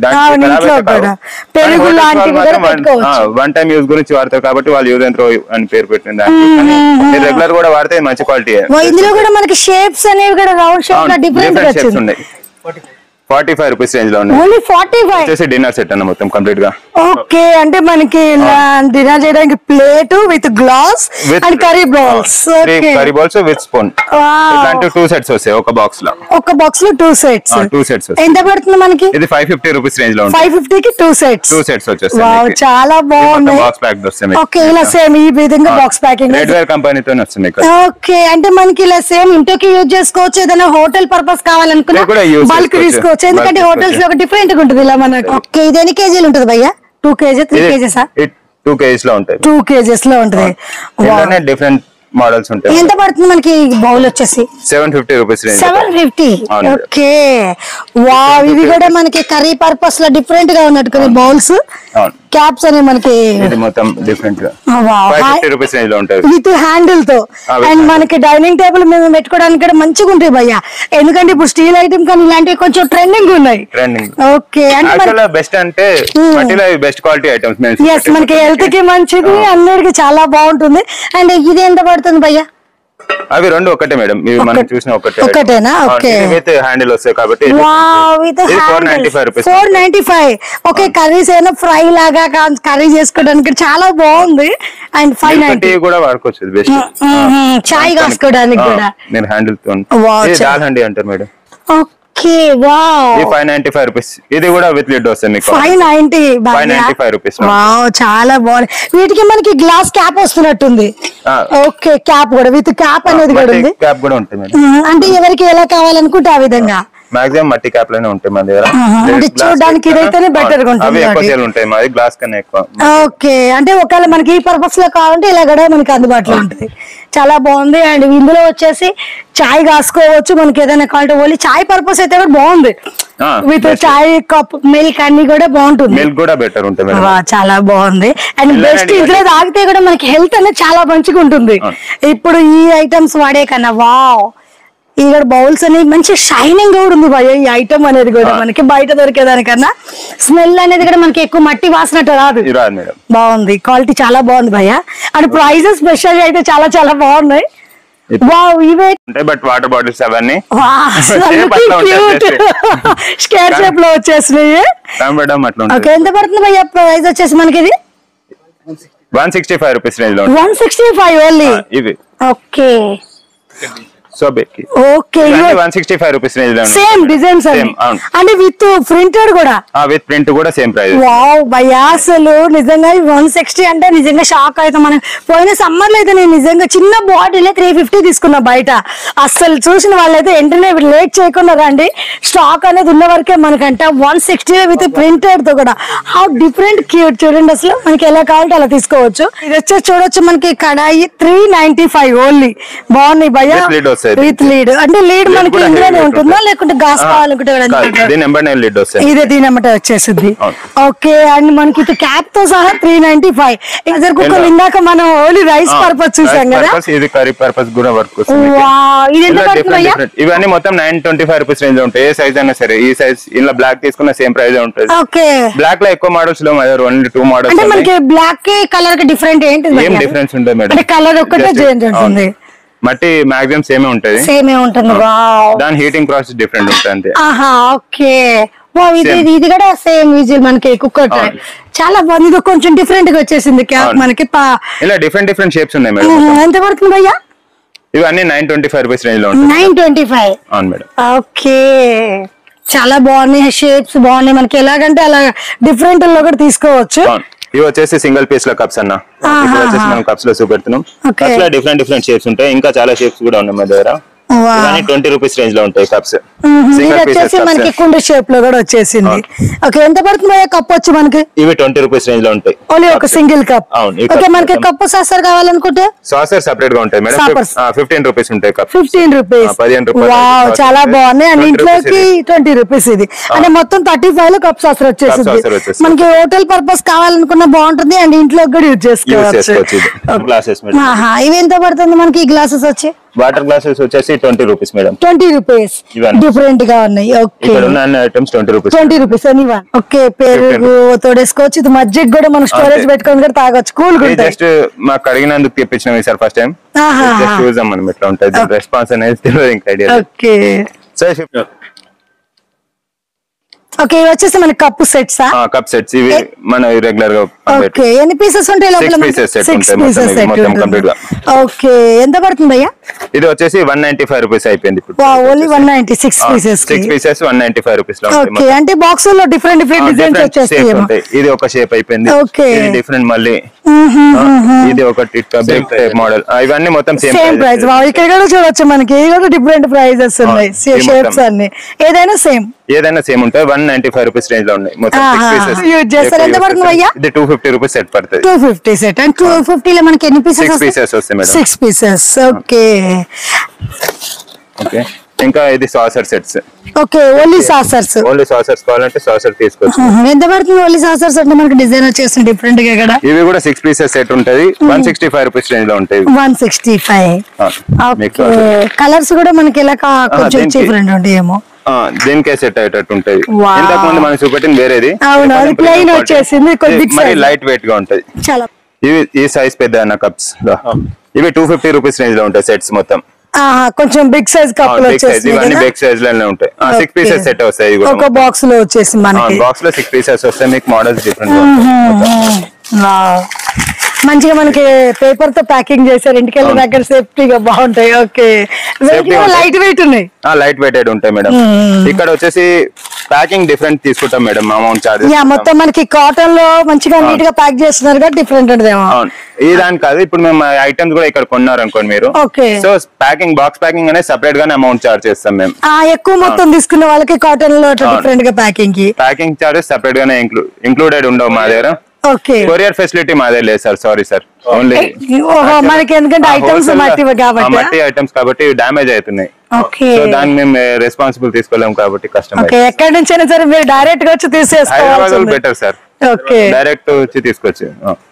Speaker 2: పెరుగు లాంటివి
Speaker 1: వన్ టైం యూజ్ గురించి వాడతారు కాబట్టి వాళ్ళు యూజ్ అండ్ త్రో అని పేరు పెట్టింది. మీరు రెగ్యులర్ కూడా వాడితే మంచి క్వాలిటీ.
Speaker 2: ఇందులో కూడా మనకి షేప్స్ అనేవి కూడా రౌండ్ షేప్ లో డిఫరెంట్
Speaker 1: షేప్స్ ఉన్నాయి. ఫార్టీ ఫైవ్ రూపీస్ రేంజ్ లో ఉన్నాయి. డిన్నర్ సెట్ అన్న మొత్తం కంప్లీట్ గా.
Speaker 2: ఓకే, అంటే మనకి డిన్నర్ చేయడానికి plate with glass and curry bowls,
Speaker 1: curry bowls with spoon, ఇట్లాంటి టూ సెట్స్ వస్తాయి ఒక బాక్స్ లో.
Speaker 2: ఒక బాక్స్ లో టూ సెట్స్
Speaker 1: టూ సెట్స్
Speaker 2: ఎంత పడుతుంది మనకి?
Speaker 1: ఇది ఫైవ్ ఫిఫ్టీ రూపీస్ రేంజ్ లో
Speaker 2: ఫైవ్ ఫిఫ్టీ కి టూ సెట్స్
Speaker 1: టూ సెట్స్ వచ్చేస్తాయి.
Speaker 2: చాలా బాగుంది,
Speaker 1: బాక్స్ ప్యాక్ వస్తాయి.
Speaker 2: ఓకే, ఇలా సేమ్ ఈ విధంగా బాక్స్ ప్యాకింగ్
Speaker 1: రెడ్వేర్ కంపెనీతో వస్తుంది.
Speaker 2: ఓకే, అంటే మనకి ఇలా సేమ్ ఇంటికి యూజ్ చేసుకోవచ్చు, ఏదైనా హోటల్ పర్పస్ కావాలనుకున్నా బల్క్ తీసుకోవచ్చు, ఎందుకంటే హోటల్స్ లో డిఫరెంట్ గా ఉంటుంది ఇలా మనకి. ఓకే, ఇది ఎన్ని కేజీలు ఉంటుంది భయ్యా? Two KG three KGs
Speaker 1: two KGs లో ఉంటాయి.
Speaker 2: టూ కేజీస్ లో ఉంటుంది.
Speaker 1: డిఫరెంట్ మోడల్స్ ఉంటాయి.
Speaker 2: ఎంత పడుతుంది మనకి బౌల్ వచ్చేసి?
Speaker 1: Seven fifty rupees
Speaker 2: seven fifty okay. Wow, ఇవి కూడా మనకి కర్రీ పర్పస్ లో డిఫరెంట్ గా ఉన్నట్టు కదా బౌల్స్. క్యాప్స్ అనే మనకి
Speaker 1: మొత్తం డిఫరెంట్ గా రూపీస్ రేంజ్ లో ఉంటాయి
Speaker 2: విత్ హ్యాండిల్ తో. అండ్ మనకి డైనింగ్ టేబుల్ మీద పెట్టుకోవడానికి కూడా మంచిగా ఉంటాయి భయ్యా, ఎందుకంటే ఇప్పుడు స్టీల్ ఐటమ్ కానీ ఇలాంటివి కొంచెం ట్రెండింగ్ ఉన్నాయి. ఓకే, అంటే
Speaker 1: బెస్ట్ అంటే బెస్ట్ క్వాలిటీ ఐటమ్స్.
Speaker 2: ఎస్, మనకి హెల్త్ కి మంచిది, అన్నిటికీ చాలా బాగుంటుంది. అండ్ ఇది ఎంత పడుతుంది భయ్యా?
Speaker 1: అవి రెండు ఒకటే మేడం, మనం చూసిన ఒకటే
Speaker 2: ఒకటేనా? ఓకే,
Speaker 1: విత్ హ్యాండిల్ వస్తాయి కాబట్టి four ninety five rupees.
Speaker 2: Four ninety five okay. Curries ఏమైనా ఫ్రై లాగా చాలా చేసుకోవడానికి చాలా బాగుంది. అండ్ ఫైవ్ నైన్టీ
Speaker 1: కూడా వాడుకోవచ్చు, బెస్ట్
Speaker 2: చాయ్ కాసుకోవడానికి కూడా.
Speaker 1: నేను హ్యాండిల్ తో దాల్ హండీ అంటారు madam.
Speaker 2: Okay, wow,
Speaker 1: five ninety five rupees. ఇది కూడా విత్ లిడ్ వస్తుంది మీకు.
Speaker 2: Five ninety
Speaker 1: five ninety five rupees.
Speaker 2: Wow, చాలా బాగుంది. వీటికి మనకి గ్లాస్ క్యాప్ వస్తున్నట్టుంది. ఓకే, క్యాప్ కూడా విత్ క్యాప్ అనేది కూడా ఉంది.
Speaker 1: క్యాప్ కూడా ఉంటుంది,
Speaker 2: అంటే ఎవరికి ఎలా కావాలనుకుంటే ఆ విధంగా.
Speaker 1: మాక్సిమం మట్టి క్యాప్ లోనే ఉంటాయి మన దగ్గర.
Speaker 2: చూడడానికి ఇదైతేనే బెటర్ గా ఉంటుంది.
Speaker 1: మాది గ్లాస్ కన్నా ఎక్కువ.
Speaker 2: ఓకే, అంటే ఒకవేళ మనకి ఈ పర్పస్ లో కావాలంటే ఇలా కూడా మనకి అందుబాటులో ఉంటుంది. చాలా బాగుంది. అండ్ ఇందులో వచ్చేసి చాయ్ కాసుకోవచ్చు, మనకి ఏదైనా కావాలంటే ఓన్లీ చాయ్ పర్పస్ అయితే కూడా బాగుంది. విత్ చాయ్ కప్ మిల్క్ అన్ని కూడా బాగుంటుంది.
Speaker 1: మిల్క్ కూడా బెటర్ ఉంటుంది.
Speaker 2: చాలా బాగుంది. అండ్ బెస్ట్ ఇందులో తాగితే కూడా మనకి హెల్త్ అనేది చాలా మంచిగా ఉంటుంది ఇప్పుడు ఈ ఐటమ్స్ వాడే కన్నా. వావ్, ఇక్కడ బౌల్స్ అనేవి మంచి షైనింగ్ కూడా ఉంది భయ్య. ఈ ఐటమ్ అనేది కూడా మనకి బయట దొరికేదానికన్నా స్మెల్ అనేది కూడా మనకి ఎక్కువ మట్టి వాసనట్టు రాదు. బాగుంది, క్వాలిటీ చాలా బాగుంది భయ్య. అండ్ ప్రైజెస్ స్పెషల్ అయితే చాలా చాలా బాగున్నాయి. వావ్, ఇవే
Speaker 1: బట్ వాటర్ బాటిల్స్ అవన్నీ
Speaker 2: స్క్వేర్ షేప్ లో వచ్చేసినాయి. ఎంత పడుతుంది భయ్య ప్రైస్ వచ్చేసి మనకి? ఇది
Speaker 1: one sixty five rupees range లో.
Speaker 2: One sixty five only.
Speaker 1: ఇవి
Speaker 2: okay
Speaker 1: okay one sixty five rupees range లో
Speaker 2: సేమ్ డిజైన్స్ అంటే విత్ ప్రింటెడ్ కూడా.
Speaker 1: విత్ ప్రింట్ కూడా సేమ్ ప్రైస్.
Speaker 2: వావ్ భయ్యా, అసలు నిజంగా వన్ సిక్స్టీ అంటే నిజంగా షాక్ అవుతాం మనం. పోయిన సమ్మర్ లో అయితే నేను నిజంగా చిన్న బాటిల్ త్రీ ఫిఫ్టీ తీసుకున్నా బయట. అసలు చూసిన వాళ్ళైతే వెంటనే లేట్ చేయకుండా రండి, స్టాక్ అనేది ఉన్న వరకే మనకంట. వన్ సిక్స్టీ విత్ ప్రింటెడ్ తో కూడా హౌ డిఫరెంట్ క్యూట్ చూడండి. అసలు మనకి ఎలా కావాలంటే అలా తీసుకోవచ్చు. ఇది వచ్చేసి చూడొచ్చు మనకి కడాయి త్రీ నైన్టీ ఫైవ్ ఓన్లీ. బాగున్నాయి భయ్యా, విత్ లీడ్. అంటే లీడ్ మనకి ఇందులోనే ఉంటుందా లేకుంటే గాస్ కావాలనుకుంటే ఇదే దీని అమ్మటే వచ్చేసింది. ఓకే, అండ్ మనకి ఇది క్యాప్ తో సహా three ninety five. Pressure cooker ఇందాక మనం ఓన్లీ రైస్ పర్పస్ చూసాం కదా,
Speaker 1: ఇది కర్రీ పర్పస్ కూడా వర్క్. ఇవన్నీ మొత్తం nine twenty five rupees range లో ఉంటాయి. ఏ సైజ్ అయినా సరే. ఈ సైజ్ ఇలా బ్లాక్ తీసుకున్న సేమ్ ప్రైస్ ఉంటుంది.
Speaker 2: ఓకే,
Speaker 1: బ్లాక్ లో ఎక్కువ మోడల్స్ లో ఓన్లీ టూ మోడల్స్.
Speaker 2: అంటే మనకి బ్లాక్ కి కలర్ కి డిఫరెంట్ ఏంటి?
Speaker 1: ఏం డిఫరెన్స్ ఉంటుంది మేడం,
Speaker 2: కలర్ ఒక్కటే చేంజ్ ఉంటుంది.
Speaker 1: మట్టి మాక్సిమం సేమే ఉంటది.
Speaker 2: సేమే ఉంటుంది. వావ్,
Speaker 1: దాని హీటింగ్ ప్రాసెస్ డిఫరెంట్ ఉంటుంది అంతే.
Speaker 2: ఆహా, ఓకే. వావ్, ఇది ఇది కూడా సేమ్ విజిల్ మనకి కుక్కర్ చాలా బాగుంది. ఇది కొంచెం డిఫరెంట్ గా వచ్చేసింది క్యాప్ మనకి.
Speaker 1: ఇలా డిఫరెంట్ డిఫరెంట్ షేప్స్ ఉన్నాయి మేడం.
Speaker 2: ఎంత పడుతుంది భయ్యా?
Speaker 1: ఇవన్నీ nine twenty five rupees range లో ఉంటాయి.
Speaker 2: నైన్ ట్వంటీ ఫైవ్
Speaker 1: అవును మేడం.
Speaker 2: ఓకే, చాలా బాగున్నాయి, షేప్స్ బాగున్నాయి. మనకి ఎలాగంటే అలా డిఫరెంట్ లో కూడా తీసుకోవచ్చు.
Speaker 1: ఇవి వచ్చేసి సింగిల్ పీస్ లో కప్స్ అన్న. ఇప్పుడు వచ్చేసి మనం కప్స్ లో చూపెడుతున్నాం. కప్స్ లో డిఫరెంట్ డిఫరెంట్ షేప్స్ ఉంటాయి. ఇంకా చాలా షేప్స్ కూడా ఉన్నాయి మా దగ్గర. ట్వంటీ రూపీస్ రేంజ్ లో ఉంటాయి కప్స్.
Speaker 2: వచ్చేసి మనకి కుండ షేప్ లో కూడా వచ్చేసింది. ఓకే, ఎంత పడుతుంది కప్ వచ్చి మనకి?
Speaker 1: ఇవి ట్వంటీ రూపీస్ రేంజ్ లో ఉంటాయి.
Speaker 2: ఓన్లీ ఒక సింగిల్ కప్. ఓకే, మనకి కప్పు సాసర్ కావాలనుకుంటే
Speaker 1: సాసర్ సెపరేట్ గా ఉంటాయి మేడం. ఫిఫ్టీన్ రూపీస్ ఉంటాయి కప్.
Speaker 2: ఫిఫ్టీన్ రూపీస్
Speaker 1: పదిహేను రూపాయలు.
Speaker 2: వావ్, చాలా బాగున్నాయి. అండ్ ఇంట్లోకి ట్వంటీ రూపీస్ ఇది. అంటే మొత్తం థర్టీ ఫైవ్ లో కప్ సాసర్ వచ్చేసింది. మనకి హోటల్ పర్పస్ కావాలనుకున్నా బాగుంటుంది. అండ్ ఇంట్లో కూడా యూజ్ చేసుకోవచ్చు.
Speaker 1: గ్లాసెస్
Speaker 2: ఇవి ఎంత పడుతుంది మనకి ఈ గ్లాసెస్ వచ్చి?
Speaker 1: వాటర్ గ్లాసెస్ వచ్చేసి twenty rupees madam.
Speaker 2: Twenty rupees different గా ఉన్నాయి. Okay,
Speaker 1: items twenty rupees.
Speaker 2: Twenty rupees అని. ఓకే, పెరుగు తోడేసుకోవచ్చు. ఇది మజ్జిగ కూడా మనం స్టోరేజ్ పెట్టుకొని కూడా తాగొచ్చు. కూల్ గా
Speaker 1: జస్ట్ మాకు అడిగినందుకు తెప్పించినాం ఈసారి ఫస్ట్ టైం. చూద్దాం మనం ఎట్లా ఉంటుంది రెస్పాన్స్ అనేది తెలియదు ఇంకా ఐడియా.
Speaker 2: ఓకే ఓకే, ఇవి వచ్చేసి మన కప్ సెట్స్.
Speaker 1: కప్ సెట్స్ ఇవి మన రెగ్యులర్ గా.
Speaker 2: ఓకే, ఎన్ని పీసెస్ ఉంటాయి లోపల? సిక్స్ పీసెస్ మొత్తం కంప్లీట్ గా. ఓకే, ఎంత పడుతుంది భయ్యా?
Speaker 1: ఇది వచ్చేసి వన్ నైన్టీ ఫైవ్ రూపీస్ అయిపోయింది ఇప్పుడు.
Speaker 2: Only one ninety six pieces.
Speaker 1: Six pieces one ninety five rupees లో.
Speaker 2: ఓకే, అంటే బాక్స్ లో డిఫరెంట్ డిఫరెంట్ డిజైన్స్ వచ్చేస్తాయి.
Speaker 1: ఇది ఒక షేప్ అయిపోయింది. ఇది డిఫరెంట్ మళ్ళీ. ఇది ఒక టిక్కా బ్రేక్ టైప్ మోడల్. ఇవన్నీ మొత్తం సేమ్
Speaker 2: ప్రైస్. ఇక్కడ కూడా చూడొచ్చు మనకి డిఫరెంట్ ప్రైజెస్ ఉన్నాయి. షేప్స్ అన్ని ఏదైనా సేమ్
Speaker 1: ఏదైనా సేమ్ ఉంటాయి. One ninety five rupees range లో ఉన్నాయి మొత్తం.
Speaker 2: ఎంత పడుతుంది భయ్యా?
Speaker 1: ఇది టూ ఫిఫ్టీ రూపీస్ సెట్ పడుతుంది.
Speaker 2: Two fifty set. And two fifty లో మనకి ఎన్ని పీసెస్?
Speaker 1: సిక్స్ పీసెస్ వస్తాయి madam.
Speaker 2: Six pieces. Okay
Speaker 1: okay, ఇంకా ఇది saucer sets.
Speaker 2: Okay, only saucers.
Speaker 1: Only saucers కావాలంటే సాసర్ తీసుకోవచ్చు.
Speaker 2: ఎంత పడుతుంది ఓన్లీ సాసర్స్ అంటే? మనకి డిజైన్ వచ్చేసి డిఫరెంట్ గా ఇక్కడ.
Speaker 1: ఇవి కూడా సిక్స్ పీసెస్ సెట్ ఉంటది. One sixty five rupees range లో ఉంటాయి.
Speaker 2: One sixty five. కలర్స్ కూడా మనకి ఇలా కొంచెం డిఫరెంట్ ఉంటాయేమో.
Speaker 1: దీనికే సెట్ అయ్యేటట్టు ఉంటాయి. ఇంతకు ముందు మనం చూపెట్టింది వేరేది.
Speaker 2: అవును, అది ప్లెయిన్ వచ్చేసింది.
Speaker 1: మరి లైట్ వెయిట్ గా ఉంటాయి.
Speaker 2: చాలా
Speaker 1: ఇవి ఈ సైజ్ పెద్ద అన్న కప్స్. ఇవి టూ ఫిఫ్టీ రూపీస్ రేంజ్ లో ఉంటాయి సెట్స్ మొత్తం.
Speaker 2: కొంచెం బిగ్ సైజ్ కప్పులు వచ్చేసి
Speaker 1: ఇవన్నీ బిగ్ సైజ్ లోనే ఉంటాయి. సిక్స్ పీసెస్ సెట్ వస్తాయి.
Speaker 2: ఒక బాక్స్ లో వచ్చేసి మనకి
Speaker 1: బాక్స్ లో సిక్స్ పీసెస్ వస్తాయి. మీకు మోడల్స్ డిఫరెంట్.
Speaker 2: మంచిగా మనకి పేపర్ తో ప్యాకింగ్ చేశారు. ఇంటికి వెళ్ళిన దగ్గర సేఫ్టీగా బాగుంటాయి. ఓకే, లైట్ వెయిట్ ఉన్నాయి.
Speaker 1: లైట్ వెయిటెడ్ ఉంటాయి మేడం. ఇక్కడ వచ్చేసి ప్యాకింగ్ డిఫరెంట్ తీసుకుంటాం మేడం. అమౌంట్ చార్జెస్
Speaker 2: మొత్తం మనకి కాటన్ లో మంచిగా నీట్ గా ప్యాక్ చేస్తున్నారు కదా, డిఫరెంట్ ఉంటదేమో.
Speaker 1: ఈ దాని కాదు, ఇప్పుడు మేము ఐటమ్స్ కూడా ఇక్కడ కొన్నారు అనుకోండి మీరు. సో ప్యాకింగ్ బాక్స్ ప్యాకింగ్ అనేది సెపరేట్ గానే అమౌంట్ చార్జ్ చేస్తాం మేము.
Speaker 2: ఎక్కువ మొత్తం తీసుకున్న వాళ్ళకి కాటన్ లో డిఫరెంట్ గా ప్యాకింగ్ కి
Speaker 1: ప్యాకింగ్ చార్జెస్ సెపరేట్ గానే ఇంక్లూడెడ్ ఉండవు మా దగ్గర.
Speaker 2: ఓకే,
Speaker 1: కొరియర్ ఫెసిలిటీ మాదే లేదు సార్. Sorry sir. ఓన్లీ
Speaker 2: మనకి ఎందుకంటే ఐటమ్స్
Speaker 1: మట్టి ఐటమ్స్ కాబట్టి డామేజ్ అవుతున్నాయి. సో దాన్ని మేము రెస్పాన్సిబుల్ తీసుకోలేము కాబట్టి కస్టమర్.
Speaker 2: ఎక్కడి నుంచి అయినా సరే మీరు డైరెక్ట్ గా వచ్చి తీసేసుకోవాలి.
Speaker 1: Better sir.
Speaker 2: ఓకే,
Speaker 1: డైరెక్ట్ వచ్చి తీసుకొచ్చి.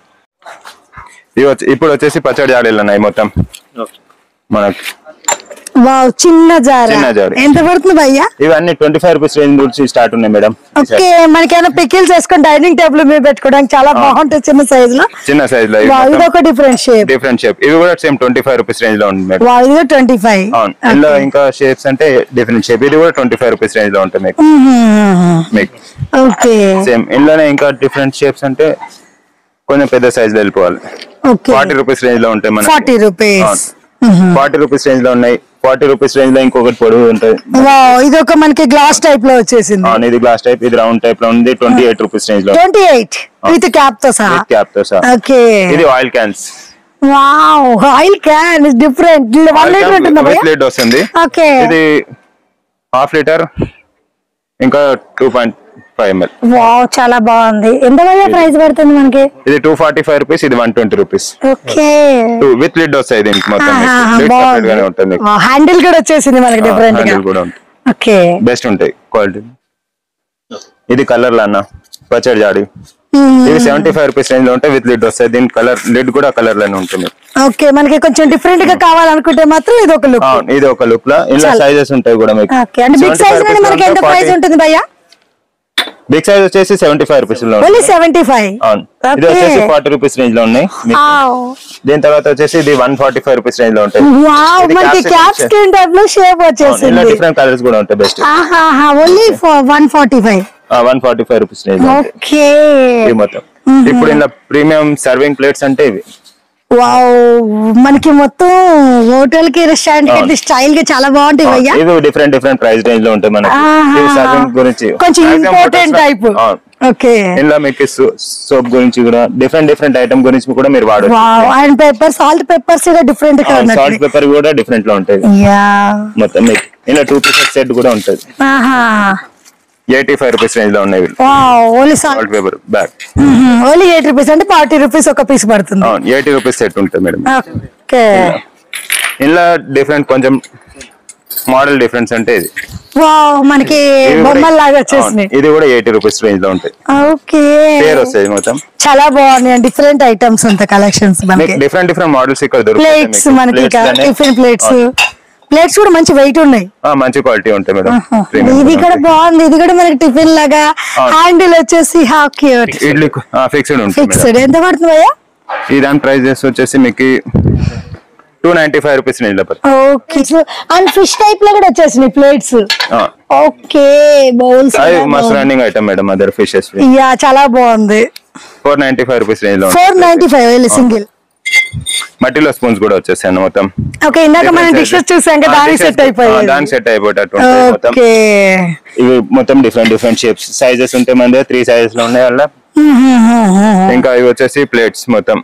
Speaker 1: ఇప్పుడు వచ్చేసి పచ్చడి జాడీలు ఉన్నాయి మొత్తం మనకి.
Speaker 2: వావ్, చిన్న జార్.
Speaker 1: చిన్న జార్
Speaker 2: ఎంత పడుతుంది భయ్యా?
Speaker 1: ఇవన్నీ ట్వంటీ ఫైవ్ రూపీస్ రేంజ్ నుంచి స్టార్ట్ ఉన్నాయి మేడం.
Speaker 2: ఓకే, మనకేమైనా పికిల్స్ వేసుకొని డైనింగ్ టేబుల్ మీద పెట్టుకోవడానికి చాలా బాగుంటుంది చిన్న సైజ్ లో.
Speaker 1: చిన్న సైజ్ లో
Speaker 2: ఇది ఒక డిఫరెంట్ షేప్.
Speaker 1: Different shape. ఇవి కూడా same twenty five rupees range లో ఉంది మేడం.
Speaker 2: వావ్, ఇది ట్వంటీ ఫైవ్.
Speaker 1: అవును, ఇందులో ఇంకా షేప్స్ అంటే డిఫరెంట్ షేప్. ఇది కూడా ట్వంటీ ఫైవ్ రూపీస్ రేంజ్ లో ఉంటుంది మీకు. మీకు
Speaker 2: ఓకే,
Speaker 1: సేమ్ ఇందులోనే ఇంకా డిఫరెంట్ షేప్స్ అంటే కొంచెం పెద్ద సైజ్ లో వెళ్ళిపోవాలి. ఫార్టీ రూపీస్ రేంజ్ లో ఉంటాయి మనకి.
Speaker 2: Forty rupees
Speaker 1: forty rupees range లో ఉన్నాయి. ఫార్టీ రూపీస్ రేంజ్ లో ఇంకొకటి పొడవు ఉంటుంది.
Speaker 2: ఇది ఒక మనకి గ్లాస్ టైప్ లో వచ్చేసింది.
Speaker 1: ఇది గ్లాస్ టైప్, ఇది రౌండ్ టైప్ లో ఉంది. ట్వంటీ ఎయిట్ రూపీస్ రేంజ్ లో.
Speaker 2: ట్వంటీ ఎయిట్ విత్ క్యాప్ తో సహా.
Speaker 1: క్యాప్ తో సహా.
Speaker 2: ఓకే,
Speaker 1: ఇది oil cans.
Speaker 2: Wow, oil can is different. One litre ఉంటుంది.
Speaker 1: విత్ లీడ్ వస్తుంది.
Speaker 2: ఓకే,
Speaker 1: ఇది హాఫ్ లీటర్ ఇంకా two point five ML.
Speaker 2: Wow, చాలా బాగుంది. ఎంత ప్రైస్ పడుతుంది మనకి?
Speaker 1: ఇది టూ ఫార్టీ ఫైవ్ రూపీస్, ఇది one twenty rupees.
Speaker 2: Okay,
Speaker 1: with lid వస్తాయి దీనికి మొత్తం. సెపరేట్ గానే ఉంటుంది.
Speaker 2: హ్యాండిల్ కూడా వచ్చేసింది మనకి డిఫరెంట్ గా.
Speaker 1: హ్యాండిల్ కూడా ఉంటుంది.
Speaker 2: ఓకే,
Speaker 1: బెస్ట్ ఉంటాయి క్వాలిటీ. ఇది కలర్ లానా పచ్చడి జాడి. ఇది సెవెంటీ ఫైవ్ రూపీస్ రేంజ్ లో ఉంటాయి. విత్ లిడ్ వస్తాయి. దీని కలర్ లిడ్ కూడా కలర్ లోనే ఉంటుంది.
Speaker 2: ఓకే, మనకి కొంచెం డిఫరెంట్ గా కావాలనుకుంటే మాత్రం ఇది ఒక లుక్.
Speaker 1: ఇది ఒక లుక్ లా. ఇలా సైజెస్ ఉంటాయి కూడా మీకు.
Speaker 2: ఓకే, అంటే బిగ్ సైజ్ లో మనకి ఎంత ప్రైస్ ఉంటుంది భయ్యా?
Speaker 1: బిగ్ సైజ్ వచ్చేసి సెవెంటీ ఫైవ్ రూపీస్ లో
Speaker 2: ఓన్లీ సెవెంటీ ఫైవ్.
Speaker 1: అవును, ఇది వచ్చేసి ఫార్టీ రూపీస్ రేంజ్ లో ఉన్నాయి. దీని తర్వాత వచ్చేసి ఇది one forty five rupees range లో ఉంటాయి.
Speaker 2: వావ్, మనకి క్యాప్ స్క్రీన్ టైప్ లో షేప్ వచ్చేసింది.
Speaker 1: ఇలా డిఫరెంట్ కలర్స్ కూడా ఉంటాయి. బెస్ట్.
Speaker 2: ఆహాహా, only one forty five.
Speaker 1: One forty five rupees range లో ఉంటాయి.
Speaker 2: ఓకే,
Speaker 1: ఇది మొత్తం. ఇప్పుడు ఇలా ప్రీమియం సర్వింగ్ ప్లేట్స్ అంటే ఇవి.
Speaker 2: వావ్, మనకి మొత్తం హోటల్ కి రెస్టారెంట్ కి స్టైల్ గా చాలా బాగుంటాయి భయ్యా.
Speaker 1: ఇది డిఫరెంట్ డిఫరెంట్ ప్రైస్ రేంజ్ లో ఉంటాయి మనకి. ఇది సర్వింగ్ గురించి
Speaker 2: కొంచెం ఇంపార్టెంట్ టైప్. ఓకే,
Speaker 1: ఇలా మీకు సోప్ గురించి కూడా డిఫరెంట్ డిఫరెంట్ ఐటమ్ గురించి కూడా మీరు వాడచ్చు.
Speaker 2: Wow, and pepper, salt peppers కూడా డిఫరెంట్ గా ఉన్నాయి.
Speaker 1: సాల్ట్ పెప్పర్ కూడా డిఫరెంట్ లో ఉంటాయి.
Speaker 2: యా,
Speaker 1: మొత్తం మీకు ఇలా టూ పీసెస్ సెట్ కూడా ఉంటుంది.
Speaker 2: ఆహా,
Speaker 1: ఎయిటీ ఫైవ్ రూపీస్ రేంజ్ లో ఉన్నాయి.
Speaker 2: Only
Speaker 1: salt pepper bag.
Speaker 2: Only eighty rupees అంటే ఫార్టీ రూపీస్ ఒక పీస్ పడుతుంది.
Speaker 1: ఎయిటీ రూపీస్ సెట్ ఉంటుంది మేడం.
Speaker 2: ఓకే,
Speaker 1: ఇలా డిఫరెంట్ కొంచెం మోడల్ డిఫరెన్స్ అంటే ఇది.
Speaker 2: వావ్, మనకి బొమ్మల లాగా వచ్చేసినాయి.
Speaker 1: ఇది కూడా ఎయిటీ రూపీస్ రేంజ్ లో ఉంటాయి.
Speaker 2: ఓకే,
Speaker 1: పేరు వస్తాయి మొత్తం.
Speaker 2: చాలా బాగున్నాయి డిఫరెంట్ ఐటమ్స్ అంత కలెక్షన్స్. మనకి
Speaker 1: డిఫరెంట్ డిఫరెంట్ మోడల్స్ ఇక్కడ దొరుకుతాయి.
Speaker 2: ప్లేట్స్ మనకి టిఫిన్ ప్లేట్స్. ప్లేట్స్ కూడా మంచి వెయిట్ ఉన్నాయి.
Speaker 1: మంచి క్వాలిటీ ఉంటాయి మేడం.
Speaker 2: ఇది కూడా బాగుంది. ఇది కూడా మనకి టిఫిన్ లాగా. హ్యాండిల్ వచ్చేసి హాఫ్ క్యూట్.
Speaker 1: ఇడ్లీ ఫిక్స్డ్ ఉంటుంది.
Speaker 2: ఫిక్స్డ్. ఎంత పడుతుంది భయ్యా?
Speaker 1: ఈ దాని ప్రైస్ వచ్చేసి మీకు two ninety five rupees range లో.
Speaker 2: ఓకే, అండ్ ఫిష్ టైప్ లో కూడా వచ్చేసినాయి plates. Okay, bowls.
Speaker 1: Must running item madam. Other fishes.
Speaker 2: Ya, చాలా బాగుంది.
Speaker 1: Four ninety five rupees range లో.
Speaker 2: Four ninety five single.
Speaker 1: మట్టిలో స్పూన్స్ కూడా వచ్చేసాను మొత్తం.
Speaker 2: ఓకే, ఇందాక మనం డిషెస్ చూసాం కదా, దానికి సెట్ అయిపోయాయి.
Speaker 1: దానికి సెట్ అయిపోయేటట్టు ఉంటాయి మొత్తం. ఇవి మొత్తం డిఫరెంట్ డిఫరెంట్ షేప్స్ సైజెస్ ఉంటాయి. మన దగ్గర త్రీ సైజెస్ లో ఉన్నాయి అలా. ఇంకా ఇవి వచ్చేసి ప్లేట్స్ మొత్తం.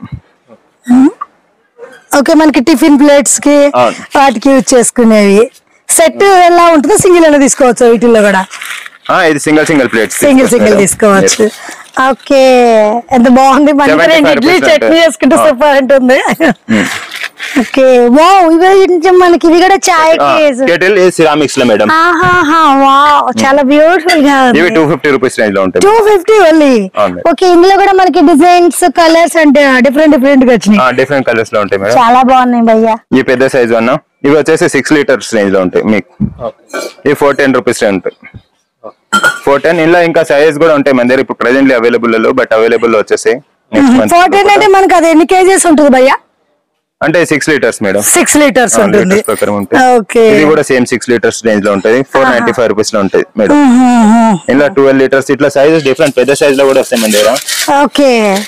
Speaker 2: ఓకే, మనకి టిఫిన్ ప్లేట్స్ కి వాటికి యూజ్ చేసుకునేవి. సెట్ ఎలా ఉంటుందో సింగిల్ అయినా తీసుకోవచ్చు వీటిల్లో కూడా.
Speaker 1: ఇది single single plates.
Speaker 2: Single single తీసుకోవచ్చు. ఓకే, ఎంత బాగుంది. మనకి ఇడ్లీ చట్నీ వేసుకుంటే సూపర్ ఉంటుంది. ఓకే, వావ్, ఇవి మనకి ఇవి కూడా చాయ్
Speaker 1: కెటిల్ సిరామిక్స్ లో మేడం.
Speaker 2: ఆహాహా, వావ్, చాలా బ్యూటిఫుల్ గా ఉంది.
Speaker 1: ఇవి టూ ఫిఫ్టీ రూపీస్ రేంజ్ లో ఉంటాయి.
Speaker 2: Two fifty only. ఓకే, ఇందులో కూడా మనకి డిజైన్స్ కలర్స్ అంటే డిఫరెంట్ డిఫరెంట్ గా వచ్చినాయి.
Speaker 1: డిఫరెంట్ కలర్స్ లో ఉంటాయి మేడం.
Speaker 2: చాలా బాగున్నాయి భయ్యా.
Speaker 1: ఈ పెద్ద సైజ్ వన్ ఇవి వచ్చేసి సిక్స్ లీటర్స్ రేంజ్ లో ఉంటాయి మీకు. ఇవి ఫోర్ టెన్ రూపీస్ ఉంటాయి. ఫోర్ టెన్ ఇలా ఇంకా సైజ్ కూడా ఉంటాయి మన దగ్గర ఇప్పుడు ప్రెసెంట్లీ అవైలబుల్ లో. బట్ అవైలబుల్ వచ్చేసి
Speaker 2: ఫోర్ టెన్ అంటే మనకి అది ఎన్ని కేజీస్ ఉంటుంది భయ్యా?
Speaker 1: అంటే six litres madam.
Speaker 2: Six litres ఉంటుంది.
Speaker 1: ఇది కూడా సేమ్ సిక్స్ లీటర్స్ రేంజ్ లో ఉంటుంది. ఫోర్ నైన్టీ ఫైవ్ రూపీస్ లో ఉంటాయి మేడం. ఇలా ట్వెల్వ్ లీటర్స్ ఇట్లా సైజెస్ డిఫరెంట్ పెద్ద సైజ్ లో కూడా వస్తాయి మన దగ్గర.
Speaker 2: ఓకే,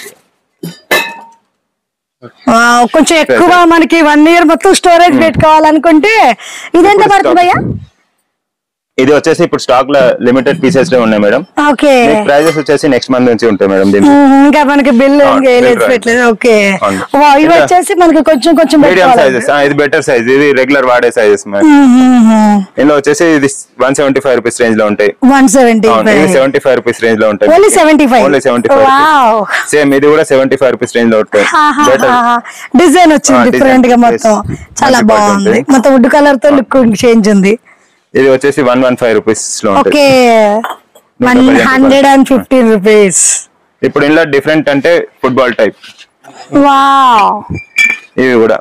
Speaker 2: కొంచెం ఎక్కువ మనకి వన్ ఇయర్ మొత్తం స్టోరేజ్ పెట్టుకోవాలనుకుంటే ఇది ఎంత పడుతుంది భయ్యా?
Speaker 1: ఇది వచ్చేసి ఇప్పుడు స్టాక్ లో లిమిటెడ్ పీసెస్ లో ఉన్నాయి మేడం.
Speaker 2: ఓకే,
Speaker 1: ప్రైజెస్ వచ్చేసి నెక్స్ట్ మంత్ నుంచి ఉంటాయి మేడం.
Speaker 2: ఇంకా మనకి బిల్ పెట్టలేదు. ఓకే, ఇవి వచ్చేసి మనకి కొంచెం కొంచెం
Speaker 1: మీడియం సైజెస్. ఇది బెటర్ సైజ్. ఇది రెగ్యులర్ వాడే సైజెస్. ఇందులో వచ్చేసి ఇది one seventy five rupees range లో ఉంటాయి.
Speaker 2: One seventy
Speaker 1: seventy five rupees range లో ఉంటాయి.
Speaker 2: Only seventy five.
Speaker 1: Only seventy five. Same ఇది కూడా సెవెంటీ ఫైవ్ రూపీస్ రేంజ్ లో ఉంటాయి.
Speaker 2: డిజైన్ వచ్చింది డిఫరెంట్ గా మొత్తం. చాలా బాగుంది. మొత్తం వుడ్ కలర్ తో లుక్ చేంజ్ ఉంది.
Speaker 1: ఇది వచ్చేసి వన్ వన్ ఫైవ్ రూపీస్ లో
Speaker 2: okay, one hundred and fifteen rupees.
Speaker 1: ఇప్పుడు ఇందులో డిఫరెంట్ అంటే ఫుట్బాల్ టైప్.
Speaker 2: వావ్,
Speaker 1: ఇవి కూడా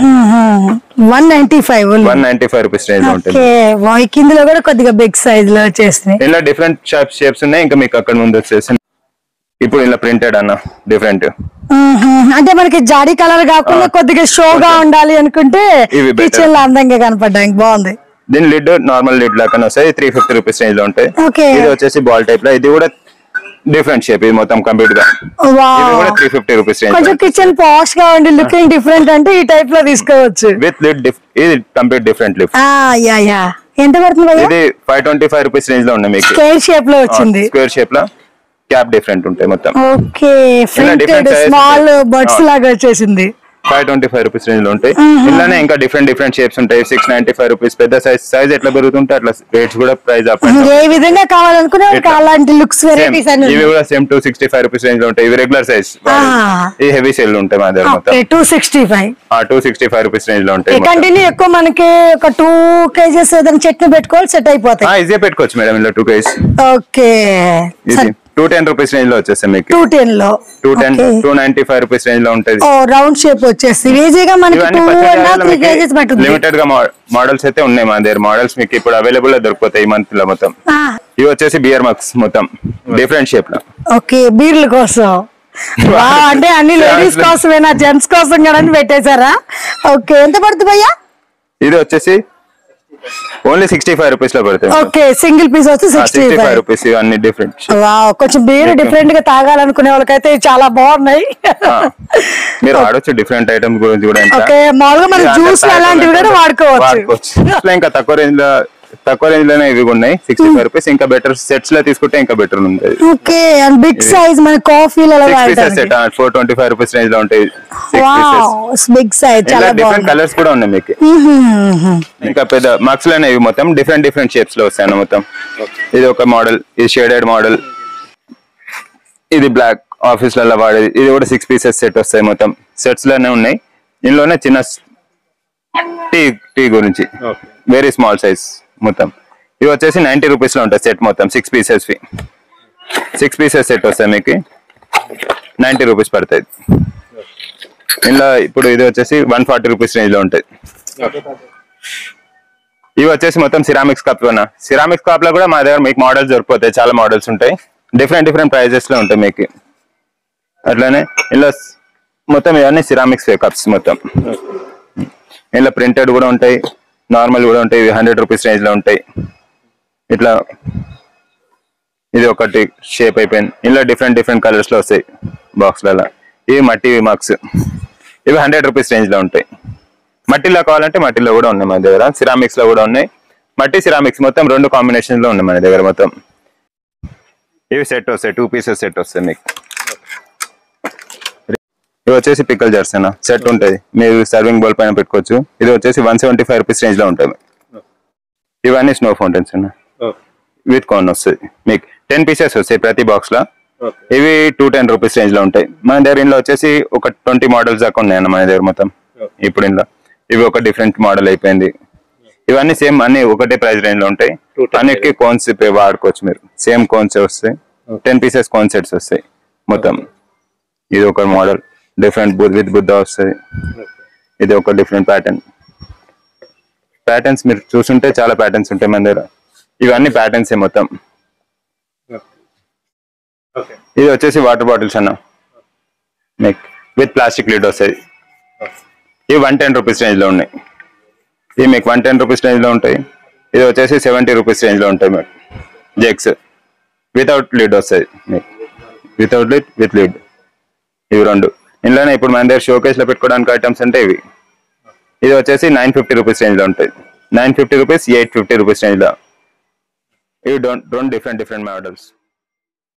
Speaker 2: one ninety five
Speaker 1: one ninety five rupees range లో ఉంటుంది.
Speaker 2: కిందలో కూడా కొద్దిగా బిగ్ సైజ్ లో వచ్చేసినాయి.
Speaker 1: ఇలా డిఫరెంట్ షేప్ షేప్స్ ఉన్నాయి. ఇంకా మీకు అక్కడ ముందు వచ్చేసి ఇప్పుడు ఇలా ప్రింటెడ్ అన్న డిఫరెంట్,
Speaker 2: అంటే మనకి జాడీ కలర్ కాకుండా కొద్దిగా షోగా ఉండాలి అనుకుంటే కిచెన్ లో అందంగా కనపడడానికి బాగుంది.
Speaker 1: దీని లిడ్ నార్మల్ లిడ్ లాగా వస్తాయి. త్రీ ఫిఫ్టీ రూపీస్ రేంజ్ లో ఉంటాయి. ఇది వచ్చేసి బాల్ టైప్ లో, ఇది కూడా డిఫరెంట్ షేప్, ఇది మొత్తం కంప్లీట్ గా త్రీ ఫిఫ్టీ రూపీస్ రేంజ్.
Speaker 2: కొంచెం కిచెన్ పాష్ గా ఉండి లుకింగ్ డిఫరెంట్ అంటే ఈ టైప్ లో తీసుకోవచ్చు.
Speaker 1: విత్ లిడ్ ఇది కంప్లీట్ డిఫరెంట్ లిడ్.
Speaker 2: ఎంత పడుతుంది?
Speaker 1: ఇది five twenty five rupees range లో ఉన్నాయి. మీకు
Speaker 2: స్క్వేర్ షేప్ లో వచ్చింది.
Speaker 1: స్క్వేర్ షేప్ లో క్యాప్ డిఫరెంట్ ఉంటాయి మొత్తం.
Speaker 2: ఓకే, స్మాల్ బర్డ్స్ లాగా వచ్చేసింది.
Speaker 1: Five twenty five rupees range లో ఉంటాయి. ఇలానే ఇంకా డిఫరెంట్ డిఫరెంట్ షేప్స్ ఉంటాయి. సిక్స్ నైన్టీ ఫైవ్ రూపీస్ పెద్ద సైజ్ సైజ్ ఎట్లా పెరుగుతుంటే అట్లా రేట్స్ కూడా ప్రైస్ అప్.
Speaker 2: ఏ విధంగా కావాలనుకున్నా అలాంటి లుక్స్ వెరైటీస్ అన్ని
Speaker 1: ఇవి కూడా same two sixty five rupees range లో ఉంటాయి. ఇవి రెగ్యులర్ సైజ్, ఈ హెవీ సేల్ ఉంటాయి మా దగ్గర మొత్తం.
Speaker 2: Two sixty five
Speaker 1: two sixty five rupees range లో ఉంటాయి.
Speaker 2: కంటిన్యూ ఎక్కువ మనకి ఒక టూ కేజెస్ ఏదైనా చట్నీ పెట్టుకోవాలి, సెట్ అయిపోతాయి.
Speaker 1: ఈజీగా పెట్టుకోవచ్చు మేడం ఇలా two KGs.
Speaker 2: Okay,
Speaker 1: two ten rupees range లో వచ్చేస్తాయి మీకు.
Speaker 2: టూ టెన్ లో
Speaker 1: two ten two ninety five rupees range లో ఉంటుంది.
Speaker 2: రౌండ్ షేప్ వచ్చేసి ఈజీగా మనకి
Speaker 1: లిమిటెడ్ గా మోడల్స్ అయితే ఉన్నాయి మా దగ్గర. మోడల్స్ మీకు ఇప్పుడు అవైలబుల్ గా దొరికిపోతాయి ఈ మంత్ లో మొత్తం. ఇవి వచ్చేసి బియర్ మగ్స్ మొత్తం డిఫరెంట్ షేప్ లో.
Speaker 2: ఓకే, బీర్ల కోసం అంటే అన్ని లేడీస్ కోసమేనా, జెంట్స్ కోసం కూడా పెట్టేశారా? ఓకే, ఎంత పడుతుంది భయ్యా?
Speaker 1: ఇది వచ్చేసి ఓన్లీ సిక్స్టీ ఫైవ్ రూపీస్ లో పడుతుంది.
Speaker 2: ఓకే, సింగిల్ పీస్ వచ్చి సిక్స్టీ ఫైవ్
Speaker 1: రూపీస్. అన్ని డిఫరెంట్.
Speaker 2: కొంచెం బీర్ డిఫరెంట్ గా తాగాలనుకునే వాళ్ళకైతే చాలా బాగున్నాయి.
Speaker 1: మీరు ఆడొచ్చు డిఫరెంట్ ఐటమ్స్ గురించి కూడా.
Speaker 2: ఓకే, మామూలుగా మన జ్యూస్ అలాంటివి కూడా వాడుకోవచ్చు.
Speaker 1: ఇంకా తక్కువ రేంజ్ లో తక్కువ రేంజ్ లోనే ఇవి ఉన్నాయి. Sixty five rupees. ఇంకా బెటర్ సెట్స్ లో తీసుకుంటే ఇంకా బెటర్ ఉంటుంది.
Speaker 2: ఓకే, అండ్ బిగ్ సైజ్ మన coffee
Speaker 1: set four twenty five rupees range లో ఉంటాయి.
Speaker 2: బిగ్ సైజ్ చాలా
Speaker 1: డిఫరెంట్ కలర్స్ కూడా ఉన్నాయి మీకు. ఇంకా పెద్ద మగ్స్ లోనే ఇవి మొత్తం డిఫరెంట్ డిఫరెంట్ షేప్స్ లో వస్తాయి మొత్తం. ఇది ఒక మోడల్, ఇది షేడెడ్ మోడల్, ఇది బ్లాక్ ఆఫీస్ లలో వాడేది. ఇది కూడా సిక్స్ పీసెస్ సెట్ వస్తాయి మొత్తం. సెట్స్ లోనే ఉన్నాయి. ఇందులోనే చిన్న టీ టీ గురించి వెరీ స్మాల్ సైజ్ మొత్తం. ఇవి వచ్చేసి నైన్టీ రూపీస్ లో ఉంటాయి సెట్ మొత్తం. Six pieces six pieces set వస్తాయి మీకు, నైన్టీ రూపీస్ పడుతుంది. ఇలా ఇప్పుడు ఇది వచ్చేసి వన్ ఫార్టీ రూపీస్ రేంజ్ లో ఉంటాయి. ఇవి వచ్చేసి మొత్తం సిరామిక్స్ కప్ లోనా. సిరామిక్స్ కప్ లో కూడా మా దగ్గర మీకు మోడల్స్ దొరికిపోతాయి. చాలా మోడల్స్ ఉంటాయి. డిఫరెంట్ డిఫరెంట్ ప్రైజెస్ లో ఉంటాయి మీకు. అట్లానే ఇలా మొత్తం ఇవన్నీ సిరామిక్స్ కప్స్ మొత్తం. ఇలా ప్రింటెడ్ కూడా ఉంటాయి, నార్మల్ కూడా ఉంటాయి. ఇవి హండ్రెడ్ రూపీస్ రేంజ్ లో ఉంటాయి. ఇట్లా ఇది ఒకటి షేప్ అయిపోయింది. ఇలా డిఫరెంట్ డిఫరెంట్ కలర్స్ లో వస్తాయి బాక్స్లలో. ఇవి మట్టి మగ్స్, ఇవి హండ్రెడ్ రూపీస్ రేంజ్ లో ఉంటాయి. మట్టిలో కావాలంటే మట్టిలో కూడా ఉన్నాయి మన దగ్గర. సిరామిక్స్ లో కూడా ఉన్నాయి. మట్టి సిరామిక్స్ మొత్తం రెండు కాంబినేషన్ లో ఉన్నాయి మన దగ్గర మొత్తం. ఇవి సెట్ వస్తాయి, టూ పీసెస్ సెట్ వస్తాయి మీకు. ఇది వచ్చేసి పికల్ జర్స్ అన్న సెట్ ఉంటుంది. మీరు సర్వింగ్ బౌల్ పైన పెట్టుకోవచ్చు. ఇది వచ్చేసి one seventy five rupees range లో ఉంటుంది. ఇవన్నీ స్నో ఫౌంటైన్స్ అన్న విత్ కార్న్ వస్తుంది మీకు. టెన్ పీసెస్ వస్తాయి ప్రతి బాక్స్ లో. ఇవి టూ టెన్ రూపీస్ రేంజ్ లో ఉంటాయి. మన దగ్గర ఇంట్లో వచ్చేసి ఒక ట్వంటీ మోడల్స్ దాకా ఉన్నాయన్న మన దగ్గర మొత్తం ఇప్పుడు ఇంట్లో. ఇవి ఒక డిఫరెంట్ మోడల్ అయిపోయింది. ఇవన్నీ సేమ్ అన్ని ఒకటే ప్రైస్ రేంజ్ లో ఉంటాయి. అన్నిటికీ కోన్స్ వాడుకోవచ్చు మీరు. సేమ్ కోన్స్ వస్తాయి. టెన్ పీసెస్ కోన్ సెట్స్ వస్తాయి మొత్తం. ఇది ఒక మోడల్ డిఫరెంట్ విత్ బుద్ధ వస్తుంది. ఇది ఒక డిఫరెంట్ ప్యాటర్న్. ప్యాటర్న్స్ మీరు చూస్తుంటే చాలా ప్యాటర్న్స్ ఉంటాయి మన దగ్గర. ఇవన్నీ ప్యాటర్న్స్ మొత్తం. ఇది వచ్చేసి వాటర్ బాటిల్స్ అన్న మీకు విత్ ప్లాస్టిక్ లిడ్ వస్తుంది. ఇవి వన్ టెన్ రూపీస్ రేంజ్ లో ఉన్నాయి. ఇవి మీకు వన్ టెన్ రూపీస్ రేంజ్ లో ఉంటాయి. ఇది వచ్చేసి సెవెంటీ రూపీస్ రేంజ్ లో ఉంటాయి మీకు. జెగ్స్ వితౌట్ లిడ్ వస్తుంది మీకు. వితౌట్ లిడ్ విత్ లిడ్ ఇవి రెండు. ఇందులోనే ఇప్పుడు మన దగ్గర షోకేస్ లో పెట్టుకోవడానికి ఐటమ్స్ అంటే ఇవి. ఇది వచ్చేసి నైన్ ఫిఫ్టీ రూపీస్ రేంజ్ లో ఉంటాయి. Nine fifty rupees eight fifty rupees range లో. ఇవి don't don't different different models.